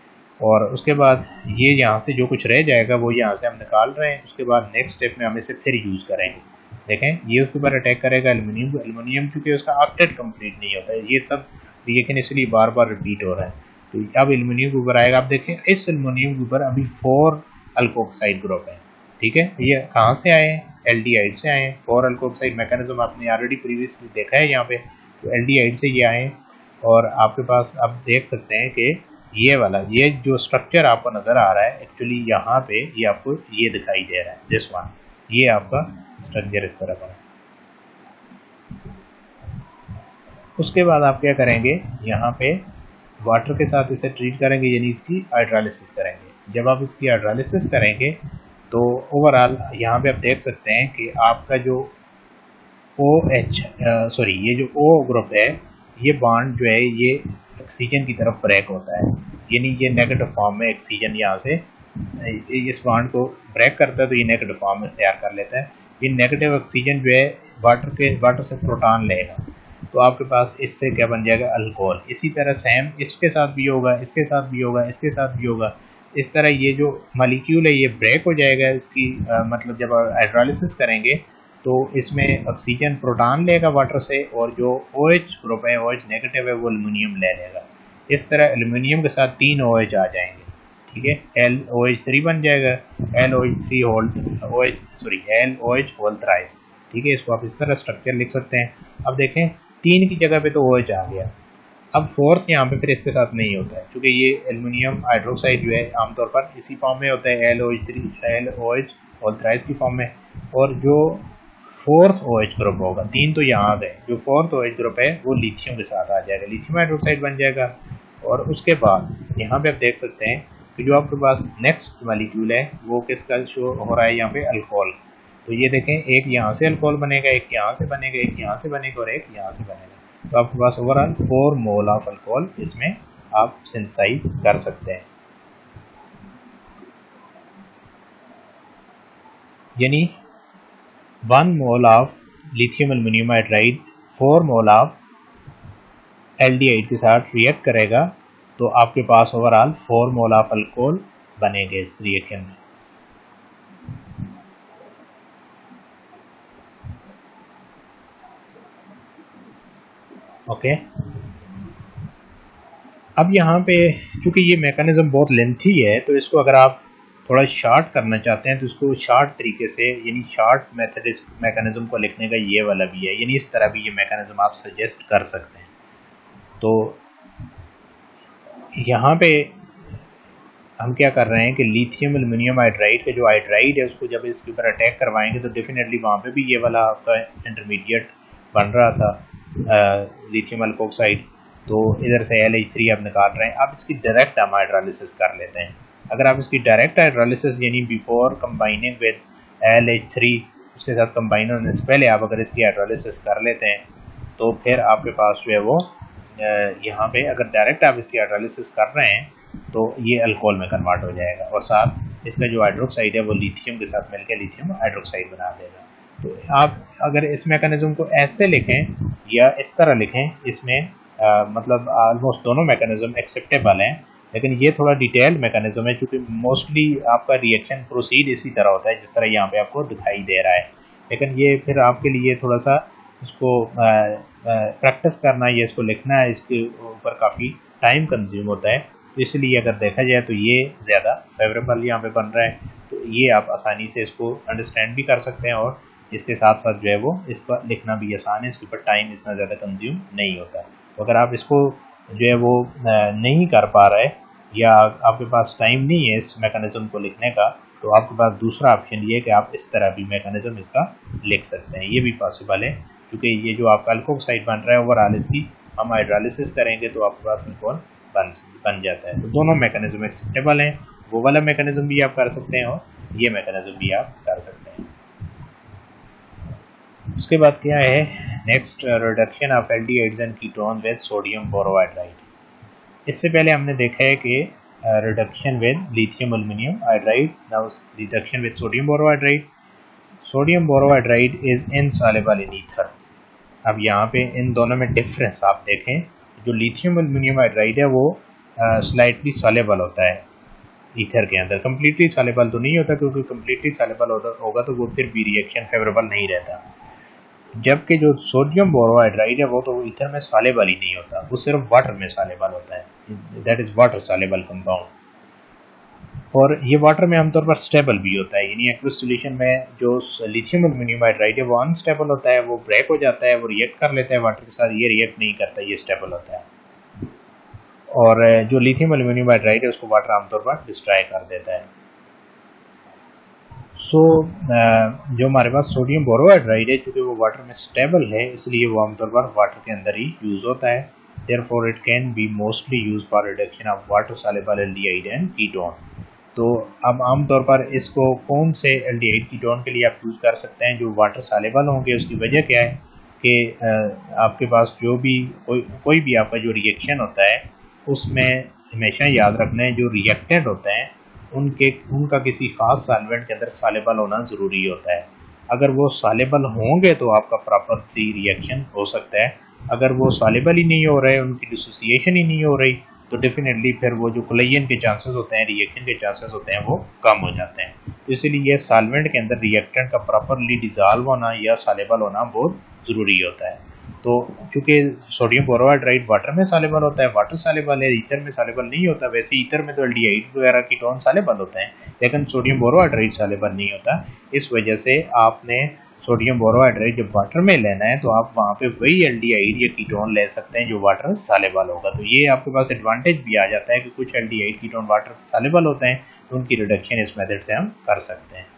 और उसके बाद ये यहाँ से जो कुछ रह जाएगा वो यहाँ से हम निकाल रहे हैं। उसके बाद नेक्स्ट स्टेप में हम इसे फिर यूज़ करेंगे। देखें ये उसके ऊपर अटैक करेगा एल्युमिनियम एल्युमिनियम चूँकि उसका ऑक्टेट कंप्लीट नहीं होता है, ये सब रिएक्शन इसलिए बार बार रिपीट हो रहा है। तो अब एल्युमिनियम के ऊपर आएगा, आप देखें इस एल्युमिनियम के ऊपर अभी फोर अल्कोक्साइड ग्रुप है। ठीक है, ये कहाँ से आए हैं, एल्डिहाइड से आए हैं। फोर अल्कोक्साइड मैकेनिज्म आपने ऑलरेडी प्रीवियसली देखा है यहाँ पे, तो एल्डिहाइड से ये आए। और आपके पास आप देख सकते हैं कि ये वाला ये जो स्ट्रक्चर आपको नज़र आ रहा है एक्चुअली यहाँ पे ये आपको ये दिखाई दे रहा है, दिस वन, ये आपका स्ट्रक्चर इस तरह का। उसके बाद आप क्या करेंगे, यहाँ पे वाटर के साथ इसे ट्रीट करेंगे, यानी इसकी हाइड्रोलिसिस करेंगे। जब आप इसकी हाइड्रोलिसिस करेंगे तो ओवरऑल यहाँ पे आप देख सकते हैं कि आपका जो ओ एच सॉरी ये जो ओ ग्रुप है ये बॉन्ड जो है ये ऑक्सीजन की तरफ ब्रेक होता है, यानी ये नेगेटिव फॉर्म में ऑक्सीजन यहाँ से इस बॉन्ड को ब्रेक करता है तो ये नेगेटिव फॉर्म में तैयार कर लेता है। ये नेगेटिव ऑक्सीजन जो है वाटर के वाटर से प्रोटॉन लेगा तो आपके पास इससे क्या बन जाएगा, अल्कोहल। इसी तरह सेम इसके साथ भी होगा, इसके साथ भी होगा, इसके साथ भी होगा। इस तरह ये जो मॉलिक्यूल है ये ब्रेक हो जाएगा इसकी आ, मतलब जब हाइड्रोलिसिस करेंगे तो इसमें ऑक्सीजन प्रोटॉन लेगा वाटर से और जो OH ग्रुप है, OH नेगेटिव है, वो एल्युमिनियम ले लेगा। इस तरह एल्युमिनियम के साथ तीन OH आ जाएंगे, ठीक है, एल ओ एच थ्री बन जाएगा, L O H three whole OH sorry L O H whole thrice, ठीक है। इसको आप इस तरह स्ट्रक्चर लिख सकते हैं। अब देखें तीन की जगह पे तो OH आ गया, अब फोर्थ यहाँ पे फिर इसके साथ नहीं होता है क्योंकि ये एल्युमिनियम हाइड्रोक्साइड जो है आमतौर पर इसी फॉर्म में होता है, L O H three L O H whole thrice की फॉर्म में। और जो फोर्थ OH ग्रुप होगा, तीन तो यहाँ आ गए, जो फोर्थ OH ग्रुप है वो लिथियम के साथ आ जाएगा, लिथियम हाइड्रोक्साइड बन जाएगा। और उसके बाद यहाँ पे आप देख सकते हैं कि जो आपके पास नेक्स्ट मॉलिक्यूल है वो किसका शो हो रहा है यहाँ पे, अल्कोहल। तो ये देखें एक यहाँ से अल्कोहल बनेगा, एक यहाँ से बनेगा, एक यहाँ से बनेगा और एक यहाँ से बनेगा। तो आपके पास overall four mole of alcohol इसमें आप सिंथेसाइज कर सकते हैं, यानी one mole of lithium aluminium hydride four mole of aldehyde के साथ रिएक्ट करेगा तो आपके पास overall four mole of alcohol बनेंगे इस रिएक्शन में। ओके, अब यहाँ पे चूंकि ये मैकेनिज्म बहुत लेंथी है तो इसको अगर आप थोड़ा शार्ट करना चाहते हैं तो इसको शार्ट तरीके से, यानी शार्ट मेथड इस मैकेनिज्म को लिखने का ये वाला भी है, यानी इस तरह भी ये मैकेनिज्म आप सजेस्ट कर सकते हैं। तो यहाँ पे हम क्या कर रहे हैं कि लिथियम एल्युमिनियम हाइड्राइड के जो हाइड्राइड है उसको जब इसके ऊपर अटैक करवाएंगे तो डेफिनेटली वहाँ पे भी ये वाला आपका इंटरमीडिएट बन रहा था लिथियम अल्कोक्साइड, तो इधर से एल एच थ्री आप निकाल रहे हैं। अब इसकी डायरेक्ट हम हाइड्रोलिसिस कर लेते हैं। अगर आप इसकी डायरेक्ट हाइड्रोलिसिस यानी before combining with L H three उसके साथ कंबाइन होने से पहले आप अगर इसकी हाइड्रोलिसिस कर लेते हैं तो फिर आपके पास जो है वो यहाँ पे अगर डायरेक्ट आप इसकी हाइड्रोलिसिस कर रहे हैं तो ये अल्कोहल में कन्वर्ट हो जाएगा और साथ इसका जो हाइड्रोक्साइड है वो लिथियम के साथ मिलकर लिथियम हाइड्रोक्साइड बना देगा। तो आप अगर इस मैकेनिज्म को ऐसे लिखें या इस तरह लिखें, इसमें आ, मतलब ऑलमोस्ट दोनों मैकेनिज्म एक्सेप्टेबल हैं, लेकिन ये थोड़ा डिटेल्ड मैकेनिज्म है क्योंकि मोस्टली आपका रिएक्शन प्रोसीड इसी तरह होता है जिस तरह यहाँ पे आपको दिखाई दे रहा है। लेकिन ये फिर आपके लिए थोड़ा सा इसको प्रैक्टिस करना, ये इसको लिखना है, इसके ऊपर काफ़ी टाइम कंज्यूम होता है। तो इसलिए अगर देखा जाए तो ये ज़्यादा फेवरेबल यहाँ पे बन रहा है, तो ये आप आसानी से इसको अंडरस्टैंड भी कर सकते हैं और इसके साथ साथ जो है वो इस पर लिखना भी आसान है, इसके ऊपर टाइम इतना ज़्यादा कंज्यूम नहीं होता। तो अगर आप इसको जो है वो नहीं कर पा रहे या आपके पास टाइम नहीं है इस मैकेनिज्म को लिखने का, तो आपके पास दूसरा ऑप्शन ये है कि आप इस तरह भी मैकेनिज्म इसका लिख सकते हैं, ये भी पॉसिबल है क्योंकि ये जो आपका अल्कोक्साइड बन रहा है ओवरऑल इसकी हम हाइड्रोलिसिस करेंगे तो आपके पास अल्कोहल बन बन जाता है। तो दोनों मैकेनिज्म एक्सेप्टेबल हैं, वो वाला मैकेनिज्म भी आप कर सकते हैं और ये मैकेनिज्म भी आप कर सकते हैं। उसके बाद क्या है next, reduction of aldehydes and ketone with sodium borohydride. इससे पहले हमने देखा है कि reduction with lithium aluminium hydride, now reduction with sodium borohydride. Sodium borohydride is insoluble in ether. अब यहाँ पे इन दोनों में डिफरेंस आप देखें, जो लिथियम एल्युमिनियम हाइड्राइड है वो स्लाइटली सॉल्युबल होता है ईथर के अंदर, कम्प्लीटली सॉल्युबल तो नहीं होता क्योंकि कम्प्लीटली सॉल्युबल होगा तो वो फिर भी रिएक्शन फेवरेबल नहीं रहता। जबकि जो सोडियम बोरोहाइड्राइड है वो तो ईथर में सॉल्युबल ही नहीं होता, वो सिर्फ वाटर में सॉल्युबल होता है, that is water soluble compound. और ये वाटर में आमतौर पर स्टेबल भी होता है, यानी एक्वस सॉल्यूशन में जो लिथियम एल्युमिनियम हाइड्राइड है वो अनस्टेबल होता है, वो ब्रेक हो जाता है, वो रिएक्ट कर लेता है वाटर के साथ, ये रिएक्ट नहीं करता, ये स्टेबल होता है। और जो लिथियम एल्युमिनियम हाइड्राइड है उसको वाटर आमतौर पर डिस्ट्रॉय कर देता है। सो so, जो हमारे पास सोडियम बोरोहाइड्राइड है क्योंकि वो वाटर में स्टेबल है इसलिए वो आमतौर पर वाटर के अंदर ही यूज होता है, therefore it can be mostly use for reduction of water soluble aldehyde and ketone. तो अब आमतौर पर इसको कौन से एल्डिहाइड कीटोन के लिए आप यूज़ कर सकते हैं जो वाटर सॉल्युबल होंगे, उसकी वजह क्या है कि आपके पास जो भी कोई कोई भी आपका जो रिएक्शन होता है उसमें हमेशा याद रखना है जो रिएक्टेंट होते हैं उनके उनका किसी खास सॉल्वेंट के अंदर सॉल्युबल होना ज़रूरी होता है। अगर वो सॉल्युबल होंगे तो आपका प्रॉपर फ्री रिएक्शन हो सकता है। अगर वो सॉल्युबल ही नहीं हो रहे, उनकी डिसोसिएशन ही नहीं हो रही, तो डेफिनेटली फिर वो जो कोलिजन के चांसेस होते हैं, रिएक्शन के चांसेस होते हैं, वो कम हो जाते हैं। तो इसीलिए सॉल्वेंट के अंदर रिएक्टेंट का प्रॉपरली डिजॉल्व होना या सॉल्युबल होना बहुत ज़रूरी होता है। तो चूँकि सोडियम बोरोहाइड्राइड वाटर में सॉल्युबल होता है, वाटर सॉल्युबल है, ईथर में सॉल्युबल नहीं होता। वैसे ईथर में तो एल्डिहाइड वगैरह कीटोन सॉल्युबल होते हैं, लेकिन सोडियम बोरोहाइड्राइड सॉल्युबल नहीं होता। इस वजह से आपने सोडियम बोरोहाइड्राइड जब वाटर में लेना है तो आप वहाँ पे वही एल्डिहाइड या कीटोन ले सकते हैं जो वाटर सॉल्युबल होगा। तो ये आपके पास एडवांटेज भी आ जाता है कि कुछ एल्डिहाइड कीटोन वाटर सॉल्युबल होते हैं, तो उनकी रिडक्शन इस मेथड से हम कर सकते हैं।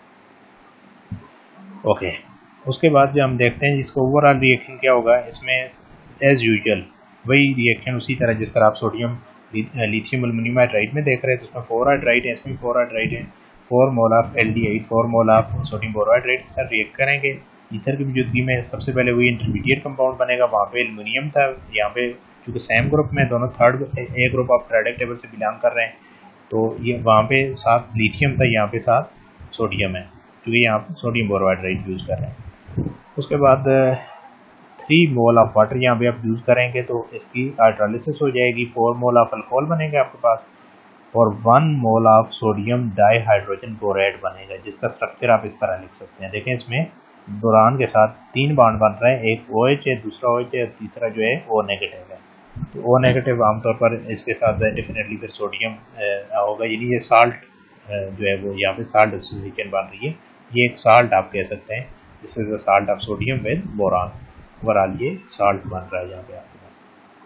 ओके, उसके बाद जो हम देखते हैं जिसका ओवरऑल रिएक्शन क्या होगा, इसमें एज यूजुअल वही रिएक्शन उसी तरह जिस तरह आप सोडियम लिथियम एल्युमिनियम हाइड्राइड में देख रहे हैं। तो उसमें फोर हाइड्राइड है, इसमें फोर हाइड्राइड है, four mole of aldehyde, four mole of sodium borohydride के साथ रिएक्ट करेंगे। ईथर की मौजूदगी में सबसे पहले वही इंटरमीडिएट कंपाउंड बनेगा, वहाँ पे एल्युमिनियम था, यहाँ पे चूँकि सेम ग्रुप में दोनों third A group of periodic table से बिलोंग कर रहे हैं, तो ये वहाँ पे साथ लिथियम था, यहाँ पे साथ सोडियम है, क्योंकि यहाँ पे सोडियम बोरोहाइड्राइड यूज़ कर रहे हैं। उसके बाद थ्री मोल ऑफ वाटर यहाँ पे आप यूज़ करेंगे तो इसकी हाइड्रोलिसिस हो जाएगी, फोर मोल ऑफ अल्कोहल बनेगा आपके पास, और one mole of sodium dihydrogen borate बनेगा, जिसका स्ट्रक्चर आप इस तरह लिख सकते हैं। देखें इसमें बोरान के साथ तीन बॉन्ड बन रहे हैं, एक ओ एच है, दूसरा ओ एच है, तीसरा जो है ओ नेगेटिव है। तो ओ नेगेटिव आमतौर पर इसके साथ डेफिनेटली फिर सोडियम होगा, यानी ये साल्ट जो है वो यहाँ पे साल्ट एसोसिएशन बन रही है। ये एक साल्ट आप कह सकते हैं, this is the salt of sodium with boron. Overall ये साल्ट बन रहा है यहाँ पे आपके पास।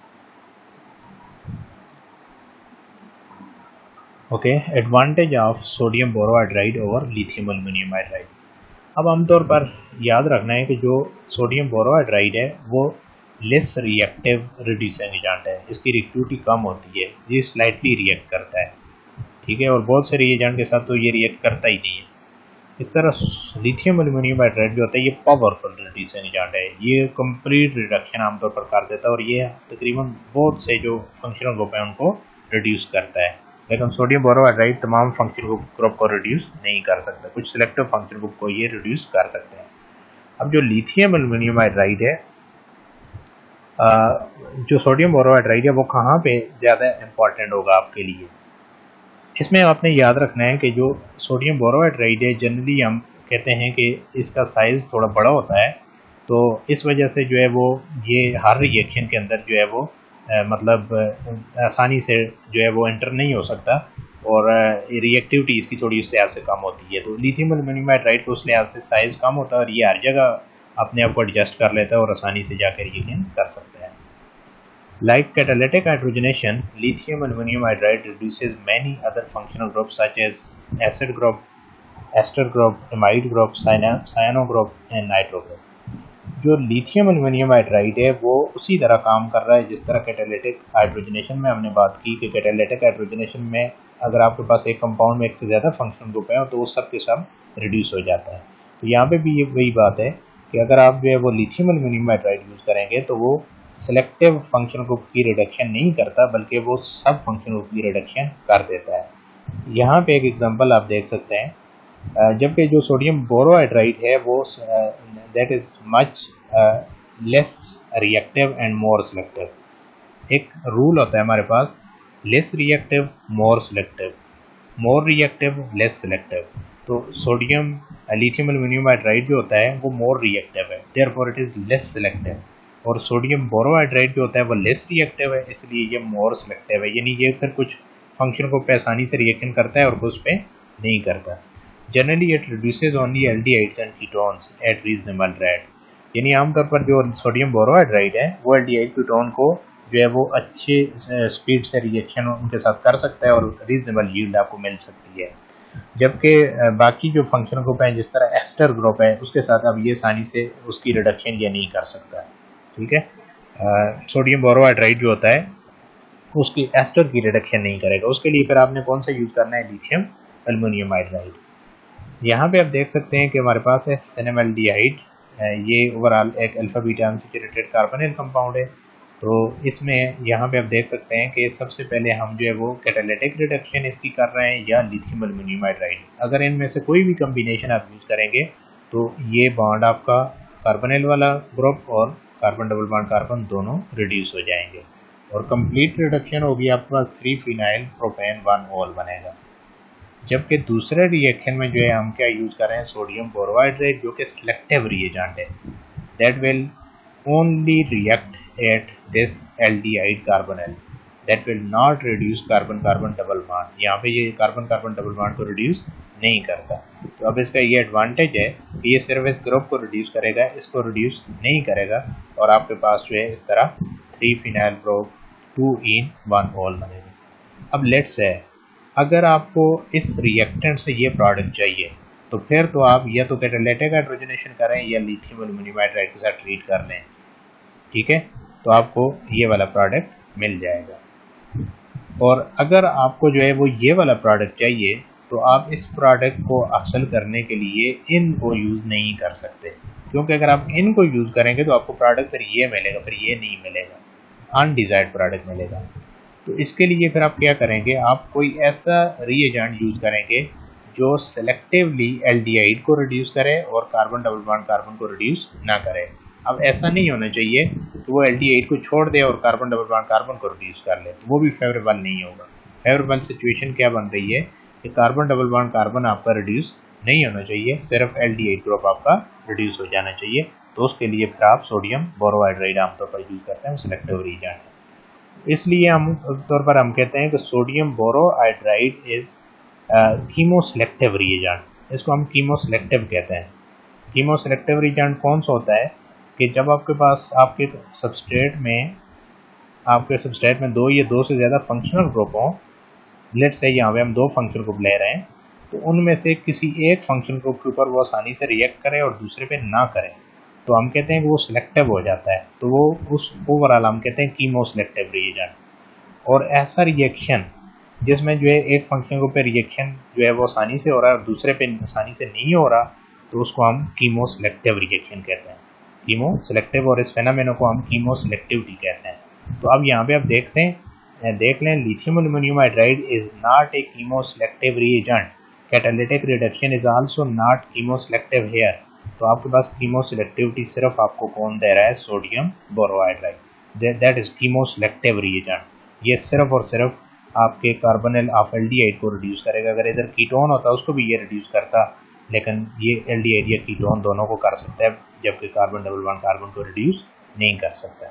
Okay, advantage of sodium borohydride over lithium aluminium hydride. अब आमतौर पर याद रखना है कि जो सोडियम बोरोहाइड्राइड है वो लेस रिएक्टिव रिड्यूसिंग एजेंट है, इसकी रिएक्टिविटी कम होती है, ये स्लाइटली रिएक्ट करता है, ठीक है, और बहुत से रिएजेंट के साथ तो ये रिएक्ट करता ही नहीं है। इस तरह लिथियम एल्युमिनियम हाइड्राइड जो होता है ये पावरफुल रिड्यूसिंग एजेंट है, ये कंप्लीट रिडक्शन आमतौर पर कर देता है और ये तकरीबन बहुत से जो फंक्शनल ग्रुप है उनको रिड्यूस करता है। लेकिन सोडियम बोरोहाइड्राइड तमाम फंक्शनल ग्रुप को रिड्यूस नहीं कर सकता, कुछ सिलेक्टिव फंक्शनल ग्रुप को ये रिड्यूस कर सकते हैं। अब जो लिथियम एल्युमिनियम हाइड्राइड है, जो सोडियम बोरोहाइड्राइड है, वो कहाँ पे ज़्यादा इम्पॉर्टेंट होगा आपके लिए, इसमें आपने याद रखना है कि जो सोडियम बोरोहाइड्राइड है जनरली हम कहते हैं कि इसका साइज़ थोड़ा बड़ा होता है, तो इस वजह से जो है वो ये हर रिएक्शन के अंदर जो है वो आ, मतलब आसानी से जो है वो एंटर नहीं हो सकता, और रिएक्टिविटी इसकी थोड़ी उस लिहाज से कम होती है। तो लिथियम एल्युमिनियम हाइड्राइड को उस लिहाज से साइज़ कम होता है और ये हर जगह अपने आप को एडजस्ट कर लेता है और आसानी से जाकर रिएक्शन कर सकता है। Like catalytic hydrogenation, lithium aluminum hydride reduces many other functional groups such as acid group, ester group, amide group, cyano group and nitro group. जो लिथियम एल्युमिनियम हाइड्राइड है वो उसी तरह काम कर रहा है जिस तरह कैटालिटिक हाइड्रोजनेशन में हमने बात की कि कैटालिटिक हाइड्रोजनेशन में अगर आपके पास एक कंपाउंड में एक से ज़्यादा फंक्शनल ग्रुप है तो वो सब के सब रिड्यूस हो जाता है। तो यहाँ पे भी ये वही बात है कि अगर आप जो है वो लिथियम एल्युमिनियम हाइड्राइड यूज़ करेंगे तो वो सिलेक्टिव फंक्शनल ग्रुप की रिडक्शन नहीं करता, बल्कि वो सब फंक्शनल ग्रुप की रिडक्शन कर देता है। यहाँ पे एक एग्जांपल आप देख सकते हैं, जबकि जो सोडियम बोरोहाइड्राइड है वो that is much less reactive and more selective. एक रूल होता है हमारे पास, less reactive more selective, more reactive less selective. तो सोडियम लिथियम एल्युमिनियम हाइड्राइड जो होता है वो मोर रिएक्टिव है, therefore it is less selective, और सोडियम बोरोहाइड्राइड जो होता है वो लेस रिएक्टिव है, इसलिए ये मोर सिलेक्टिव है। यानी ये फिर कुछ फंक्शन को पे आसानी से रिएक्शन करता है और कुछ पे नहीं करता। Generally it reduces only aldehydes and ketones at reasonable rate, यानी आमतौर पर जो सोडियम बोरोहाइड्राइड है वो एल्डिहाइड कीटोन को जो है वो अच्छे स्पीड से रिएक्शन उनके साथ कर सकता है और रीजनेबल यील्ड आपको मिल सकती है। जबकि बाकी जो फंक्शनल ग्रुप हैं जिस तरह एस्टर ग्रुप है उसके साथ अब ये आसानी से उसकी रिडक्शन ये नहीं कर सकता, ठीक है। सोडियम बोरोहाइड्राइड जो होता है उसकी एस्टर की रिडक्शन नहीं करेगा, उसके लिए फिर आपने कौन सा यूज़ करना है, लिथियम एल्युमिनियम हाइड्राइड। यहाँ पे आप देख सकते हैं कि हमारे पास है सिनेमल्डिहाइड ये ओवरऑल एक alpha beta unsaturated carbonyl compound है। तो इसमें यहाँ पे आप देख सकते हैं कि सबसे पहले हम जो है वो कैटालिटिक रिडक्शन इसकी कर रहे हैं या लिथियम एल्युमिनियम हाइड्राइड। अगर इनमें से कोई भी कम्बिनेशन आप यूज़ करेंगे तो ये बॉन्ड आपका कार्बोनिल वाला ग्रुप और कार्बन डबल बॉन्ड कार्बन दोनों रिड्यूस हो जाएंगे और कंप्लीट रिडक्शन होगी आपके पास three phenyl propane one ol बनेगा। जबकि दूसरे रिएक्शन में जो है हम क्या यूज़ कर रहे हैं, सोडियम बोरोहाइड्रेट, जो कि सिलेक्टिव रिएजेंट है, that will only react at this aldehyde carbonyl that will not reduce carbon carbon double bond. यहाँ पे ये कार्बन कार्बन डबल बॉन्ड को रिड्यूस नहीं करता। तो अब इसका ये एडवांटेज है कि ये सिर्फ इस ग्रुप को रिड्यूस करेगा, इसको रिड्यूस नहीं करेगा और आपके पास जो है इस तरह three phenyl prop two en one ol बनेगा। अब लेट्स से अगर आपको इस रिएक्टेंट से ये प्रोडक्ट चाहिए तो फिर तो आप या तो कैटालिटिक हाइड्रोजनेशन करें या लिथियम एल्युमिनियम हाइड्राइड के साथ ट्रीट कर लें, ठीक है, तो आपको ये वाला प्रोडक्ट मिल जाएगा। और अगर आपको जो है वो ये वाला प्रोडक्ट चाहिए तो आप इस प्रोडक्ट को हासिल करने के लिए इन को यूज़ नहीं कर सकते, क्योंकि अगर आप इन को यूज़ करेंगे तो आपको प्रोडक्ट फिर ये मिलेगा, फिर ये नहीं मिलेगा, अनडिजायर्ड प्रोडक्ट मिलेगा। तो इसके लिए फिर आप क्या करेंगे, आप कोई ऐसा रिएजेंट यूज़ करेंगे जो सेलेक्टिवली एल्डिहाइड को रिड्यूस करे और कार्बन डबल बॉन्ड कार्बन को रिड्यूस ना करे। अब ऐसा नहीं होना चाहिए कि वो एल्डिहाइड को छोड़ दे और कार्बन डबल बॉन्ड कार्बन को रिड्यूस कर ले, तो वो भी फेवरेबल नहीं होगा। फेवरेबल सिचुएशन क्या बन रही है कि कार्बन डबल बॉन्ड कार्बन आपका रिड्यूस नहीं होना चाहिए, सिर्फ एल्डिहाइड ग्रुप आपका रिड्यूस हो जाना चाहिए। तो उसके लिए फिर आप सोडियम बोरोहाइड्राइड आमतौर पर यूज़ करते हैं, सिलेक्टिव रिएजेंट। इसलिए हम तौर पर हम कहते हैं कि sodium borohydride is chemo selective reagent. इसको हम कीमो सिलेक्टिव कहते हैं। कीमो सिलेक्टिव रिएजेंट कौन सा होता है कि जब आपके पास आपके सबस्ट्रेट में आपके सबस्ट्रेट में दो या दो से ज़्यादा फंक्शनल ग्रुप हों, लेट्स से यहाँ पे हम दो फंक्शनल ग्रुप ले रहे हैं, तो उनमें से किसी एक फंक्शनल ग्रुप के ऊपर वो आसानी से रिएक्ट करे और दूसरे पे ना करे, तो हम कहते हैं कि वो सिलेक्टिव हो जाता है। तो वो उस ओवरऑल हम कहते हैं कीमो सिलेक्टिव रिएजेंट। और ऐसा रिएक्शन जिसमें जो है एक फंक्शनल ग्रुप पे रिएक्शन जो है वो आसानी से हो रहा है और दूसरे पे आसानी से नहीं हो रहा, तो उसको हम कीमो सिलेक्टिव रिएक्शन कहते हैं, कीमो सिलेक्टिव। और इस फेनोमेना को हम कीमो सिलेक्टिविटी कहते हैं। तो अब यहाँ पे आप देखते हैं देख लें lithium aluminium hydride is not a chemo selective reagent, catalytic reduction is also not chemo selective here. तो आपके पास कीमो सिलेक्टिविटी सिर्फ आपको कौन दे रहा है, sodium borohydride, that is chemo selective reagent. ये सिर्फ और सिर्फ आपके कार्बोनिल ऑफ एल्डिहाइड को रिड्यूस करेगा। अगर इधर कीटोन होता उसको भी ये रिड्यूस करता, लेकिन ये एल्डिहाइड या कीटोन दोनों को कर सकता है, जबकि कार्बन डबल बॉन्ड कार्बन को रिड्यूस नहीं कर सकता।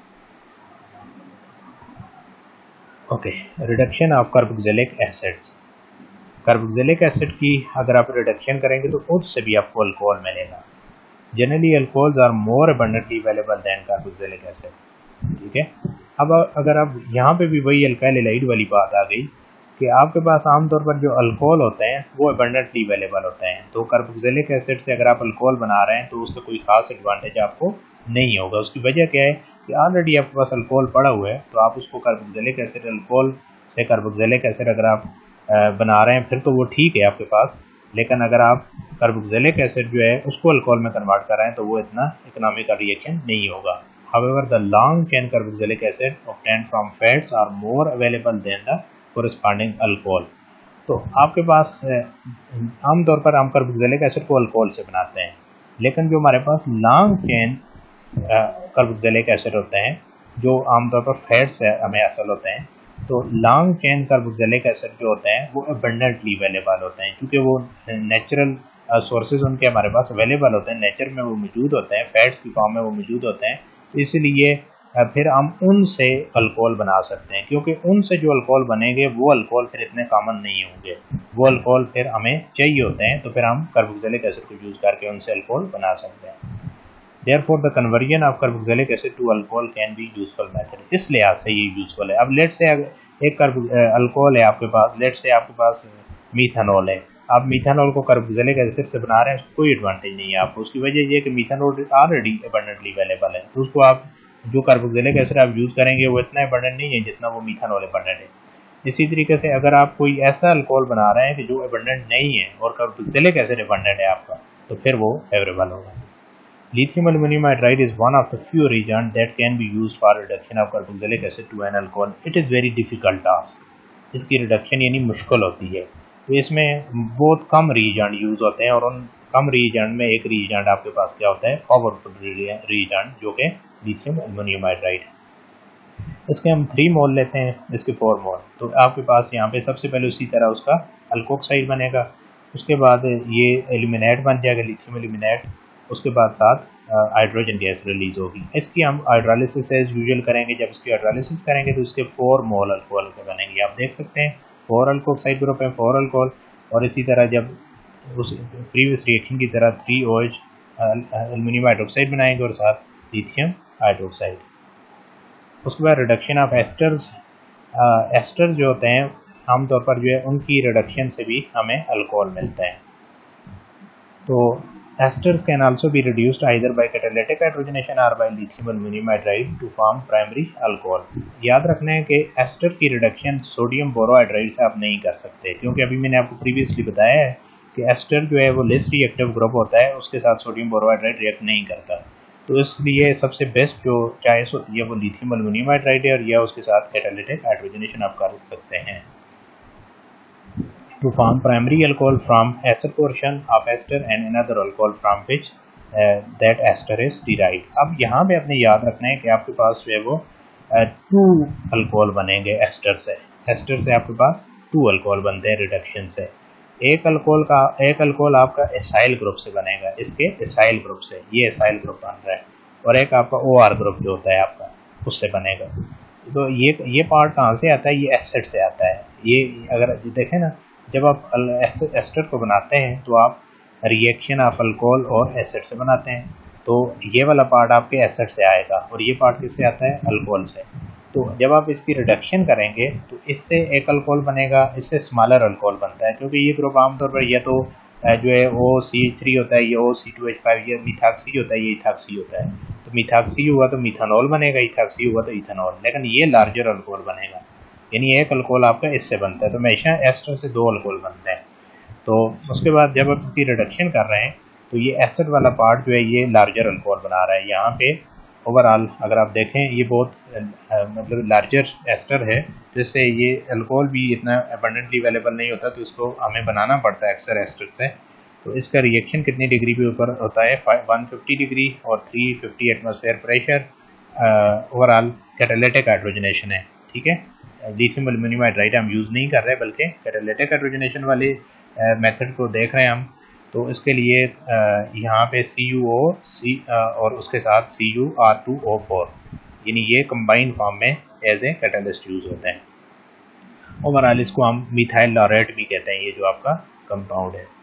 Okay, reduction of carboxylic acids. Carboxylic acid की अगर आप रिडक्शन करेंगे तो उससे भी आपको अल्कोहल मिलेगा। Generally alcohols are more abundantly available than carboxylic acid, ठीक है। अब अगर आप यहाँ पे भी वही अल्काइल हैलाइड वाली बात आ गई कि आपके पास आमतौर पर जो अल्कोहल होते हैं वो अबंडेंटली अवेलेबल होते हैं। तो कार्बोक्सिलिक एसिड से अगर आप अल्कोहल बना रहे हैं तो उसका कोई खास एडवांटेज आपको नहीं होगा। उसकी वजह क्या है कि ऑलरेडी आपके पास अल्कोहल पड़ा हुआ है, तो आप उसको कार्बोक्सिलिक एसिड अल्कोहल से कार्बोक्सिलिक एसिड अगर आप बना रहे हैं फिर तो वो ठीक है आपके पास, लेकिन अगर आप कार्बोक्सिलिक एसिड जो है उसको अल्कोहल में कन्वर्ट कर रहे हैं तो वो इतना इकोनॉमिकल रिएक्शन नहीं होगा। However, the long chain carboxylic acid obtained from fats are more available than the corresponding alcohol। तो आपके पास आमतौर पर हम कार्बोक्सिलिक एसिड को अल्कोहल से बनाते हैं, लेकिन जो हमारे पास लॉन्ग चेन कार्बोक्सिलिक एसिड होते हैं जो आमतौर पर फैट से हमें हासिल होते हैं, तो लॉन्ग चेन कार्बोक्सिलिक एसिड जो होते हैं वो अबंडेंटली अवेलेबल होते हैं, क्योंकि वो नेचुरल सोर्सेज उनके हमारे पास अवेलेबल होते हैं, नेचर में वो मौजूद होते हैं, फैट्स की फॉर्म में वो मौजूद होते हैं। इसलिए फिर हम उनसे अल्कोहल बना सकते हैं, क्योंकि उनसे जो अल्कोहल बनेंगे वो अल्कोहल फिर इतने कॉमन नहीं होंगे, वो अल्कोहल फिर हमें चाहिए होते हैं, तो फिर हम कार्बोक्सिलिक एसिड को यूज़ करके उनसे अल्कोहल बना सकते हैं। Therefore, the conversion of carboxylic acid to alcohol can be useful method। इस लिहाज से ये यूजफुल है। अब लेट से एक अल्कोहल है आपके पास, लेट से आपके पास मीथानॉल है, आप मीथानॉल को कार्बोक्सिलिक एसिड से बना रहे हैं, कोई एडवांटेज नहीं है आपको। उसकी वजह ये कि मीथानॉल ऑलरेडी अबंडेंटली अवेलेबल है, तो उसको आप जो कार्बोक्सिलिक एसिड आप यूज़ करेंगे वो इतना अबंडेंट नहीं है जितना वो मीथानॉल अबंडेंट है। इसी तरीके से अगर आप कोई ऐसा अल्कोहल बना रहे हैं कि जो अबंडेंट नहीं है और कार्बोक्सिलिक एसिड अबंडेंट है आपका, तो फिर वो फेवरेबल होगा। Lithium aluminum hydride is one of the few reagents that can be used for reduction of carboxylic acid to an alcohol. It is very difficult task. इसकी रिडक्शन यानी मुश्किल होती है, तो इसमें बहुत कम रीएजेंट यूज़ होते हैं और उन कम रीएजेंट में एक रीएजेंट आपके पास क्या होता है, पावरफुल रीएजेंट, जो कि लिथियम एल्युमिनियम हाइड्राइड। इसके हम थ्री मोल लेते हैं, इसके फोर मोल, तो आपके पास यहाँ पे सबसे पहले उसी तरह उसका अल्कोक्साइड बनेगा, उसके बाद ये एल्यूमिनेट बन जाएगा, लिथियम एल्यूमिनेट, उसके बाद साथ हाइड्रोजन गैस रिलीज होगी। इसकी हम हाइड्रोलिसिस एज यूजुअल करेंगे। जब इसकी हाइड्रोलिसिस करेंगे तो इसके फोर मोल अल्कोहल के बनेंगे। आप देख सकते हैं फोर अल्कोक्साइड ग्रुप है, फोर अल्कोहल, और इसी तरह जब उस प्रीवियस रिएक्शन की तरह थ्री ओएच एल्युमिनियम हाइड्रोक्साइड बनाएंगे और साथ लिथियम हाइड्रोक्साइड। उसके बाद रिडक्शन ऑफ एस्टर्स। एस्टर जो होते हैं आमतौर पर जो है उनकी रिडक्शन से भी हमें अल्कोहल मिलता है। तो esters can also be reduced either by catalytic hydrogenation or by lithium aluminum hydride to form primary alcohol। याद रखना है कि एस्टर की रिडक्शन सोडियम बोरोहाइड्राइड से आप नहीं कर सकते, क्योंकि अभी मैंने आपको प्रीवियसली बताया है कि एस्टर जो है वो लेस रिएक्टिव ग्रुप होता है, उसके साथ सोडियम बोरोहाइड्राइड रिएक्ट नहीं करता। तो इसलिए सबसे बेस्ट जो चॉइस होती है वो लिथियम एल्युमिनियम हाइड्राइड है, और या उसके साथ कैटालिटिक हाइड्रोजनेशन आप कर सकते हैं to form primary alcohol from acid portion of ester and another alcohol from which uh, that ester is derived। अब यहाँ पे आपने याद रखना है कि आपके पास जो है वो टू अल्कोहल बनेंगे एस्टर से। एस्टर से आपके पास टू अल्कोहल बनते हैं रिडक्शन से। एक अल्कोहल का एक अल्कोहल आपका एसाइल ग्रुप से बनेगा, इसके एसाइल ग्रुप से, ये एसाइल ग्रुप बन रहा है, और एक आपका ओ आर ग्रुप जो होता है आपका उससे बनेगा। तो ये ये पार्ट कहाँ से आता है, ये एसिड से आता है। ये अगर देखें ना, जब आप एस्टर को बनाते हैं तो आप रिएक्शन ऑफ अल्कोहल और एसिड से बनाते हैं, तो ये वाला पार्ट आपके एसिड से आएगा और ये पार्ट किससे आता है, अल्कोहल से। तो जब आप इसकी रिडक्शन करेंगे तो इससे एक अल्कोहल बनेगा, इससे स्मॉलर अल्कोहल बनता है, क्योंकि ये ग्रुप आमतौर पर या तो जो है ओ सी थ्री होता है, ये O C two H five, ये मिथाक्सी होता है, ये इथाक्सी होता है। तो मिथाक्सी हुआ तो मिथानॉल बनेगा, इथाक्सी हुआ तो इथानॉल, लेकिन ये लार्जर अल्कोहल बनेगा, यानी एक अल्कोहल आपका इससे बनता है। तो हमेशा एस्टर से दो अल्कोहल बनते हैं। तो उसके बाद जब आप इसकी रिडक्शन कर रहे हैं तो ये एसिड वाला पार्ट जो है ये लार्जर अल्कोहल बना रहा है। यहाँ पे ओवरऑल अगर आप देखें ये बहुत मतलब लार्जर एस्टर है, जिससे ये अल्कोहल भी इतना अबंडेंटली अवेलेबल नहीं होता, तो इसको हमें बनाना पड़ता है अक्सर एस्टर से। तो इसका रिएक्शन कितनी डिग्री पे ऊपर होता है, वन फिफ्टी डिग्री और three fifty atmosphere pressure. Overall catalytic hydrogenation है, ठीक है। लिथियम एल्युमिनियम हाइड्राइड हम यूज़ नहीं कर रहे, बल्कि कैटालिटिक हाइड्रोजनेशन वाले मेथड को देख रहे हैं हम। तो इसके लिए यहाँ पे सी यू ओ सी और उसके साथ C U R two O four, यानी ये कंबाइंड फॉर्म में एज ए कैटलिस्ट यूज़ होते हैं। ओवरऑल इसको हम मिथाइल लॉरेट भी कहते हैं, ये जो आपका कंपाउंड है।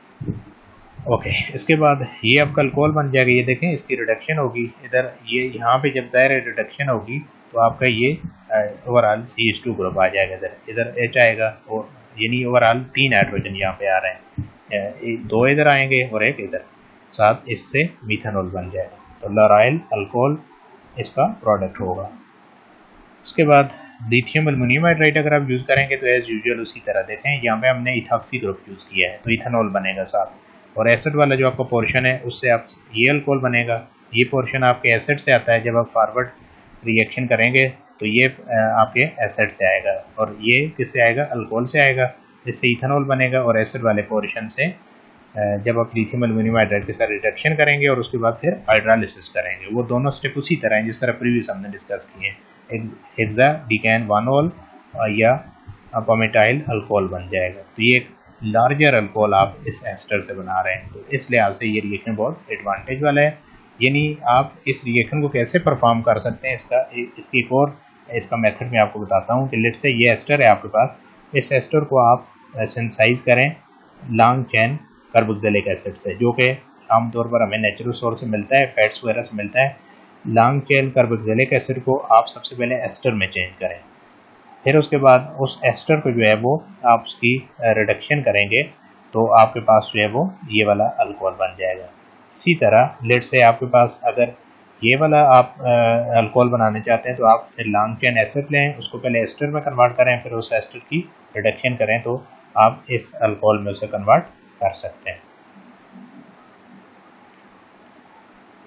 ओके okay, इसके बाद ये आपका अल्कोहल बन जाएगा। ये देखें इसकी रिडक्शन होगी इधर, ये यहाँ पे जब दायरे रिडक्शन होगी तो आपका ये overall C H two group आ जाएगा, इधर इधर एच आएगा, और यानी ओवरऑल तीन हाइड्रोजन यहाँ पे आ रहे हैं, दो इधर आएंगे और एक इधर, साथ इससे मिथेनॉल बन जाएगा। तो लॉराइल अल्कोहल इसका प्रोडक्ट होगा। उसके बाद लिथियम एल्युमिनियम हाइड्राइड अगर आप यूज़ करेंगे तो एज यूजुअल उसी तरह देखें, यहाँ पे हमने इथॉक्सी ग्रुप यूज़ किया है, तो इथेनॉल बनेगा साथ, और एसिड वाला जो आपका पोर्शन है उससे आप ये अल्कोहल बनेगा। ये पोर्शन आपके एसिड से आता है, जब आप फॉरवर्ड रिएक्शन करेंगे तो ये आपके एसिड से आएगा, और ये किससे आएगा, अल्कोहल से आएगा, इससे इथेनॉल बनेगा। और एसिड वाले पोर्शन से जब आप लिथियम एल्युमिनियम हाइड्राइड के साथ रिडक्शन करेंगे और उसके बाद फिर हाइड्रोलिसिस करेंगे, वो दोनों स्टेप उसी तरह हैं जिस तरह प्रीवियस हमने डिस्कस किए हैं। हेक्साडीकैन वन ओल या अपोमेटाइल अल्कोहल बन जाएगा। तो ये एक लार्जर अल्कोहल आप इस एस्टर से बना रहे हैं, तो इस लिहाज से ये रिएक्शन बहुत एडवांटेज वाला है। यानी आप इस रिएक्शन को कैसे परफॉर्म कर सकते हैं, इसका इसकी एक और इसका मेथड मैं आपको बताता हूँ कि लेट से ये एस्टर है आपके पास, इस एस्टर को आप सिंथेसाइज करें लॉन्ग चेन कार्बोक्सिलिक एसिड से, जो कि आमतौर पर हमें नेचुरल सोर्स से मिलता है, फैट्स वगैरह से मिलता है। लॉन्ग चेन कार्बोक्सिलिक एसिड को आप सबसे पहले एस्टर में चेंज करें, फिर उसके बाद उस एस्टर को जो है वो आप उसकी रिडक्शन करेंगे तो आपके पास जो है वो ये वाला अल्कोहल बन जाएगा। इसी तरह लेट से आपके पास अगर ये वाला आप अल्कोहल बनाना चाहते हैं तो आप फिर लॉन्ग चेन एसिड लें, उसको पहले एस्टर में कन्वर्ट करें, फिर उस एस्टर की रिडक्शन करें तो आप इस अल्कोहल में उसे कन्वर्ट कर सकते हैं।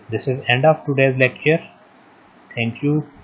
This is end of today's lecture. Thank you.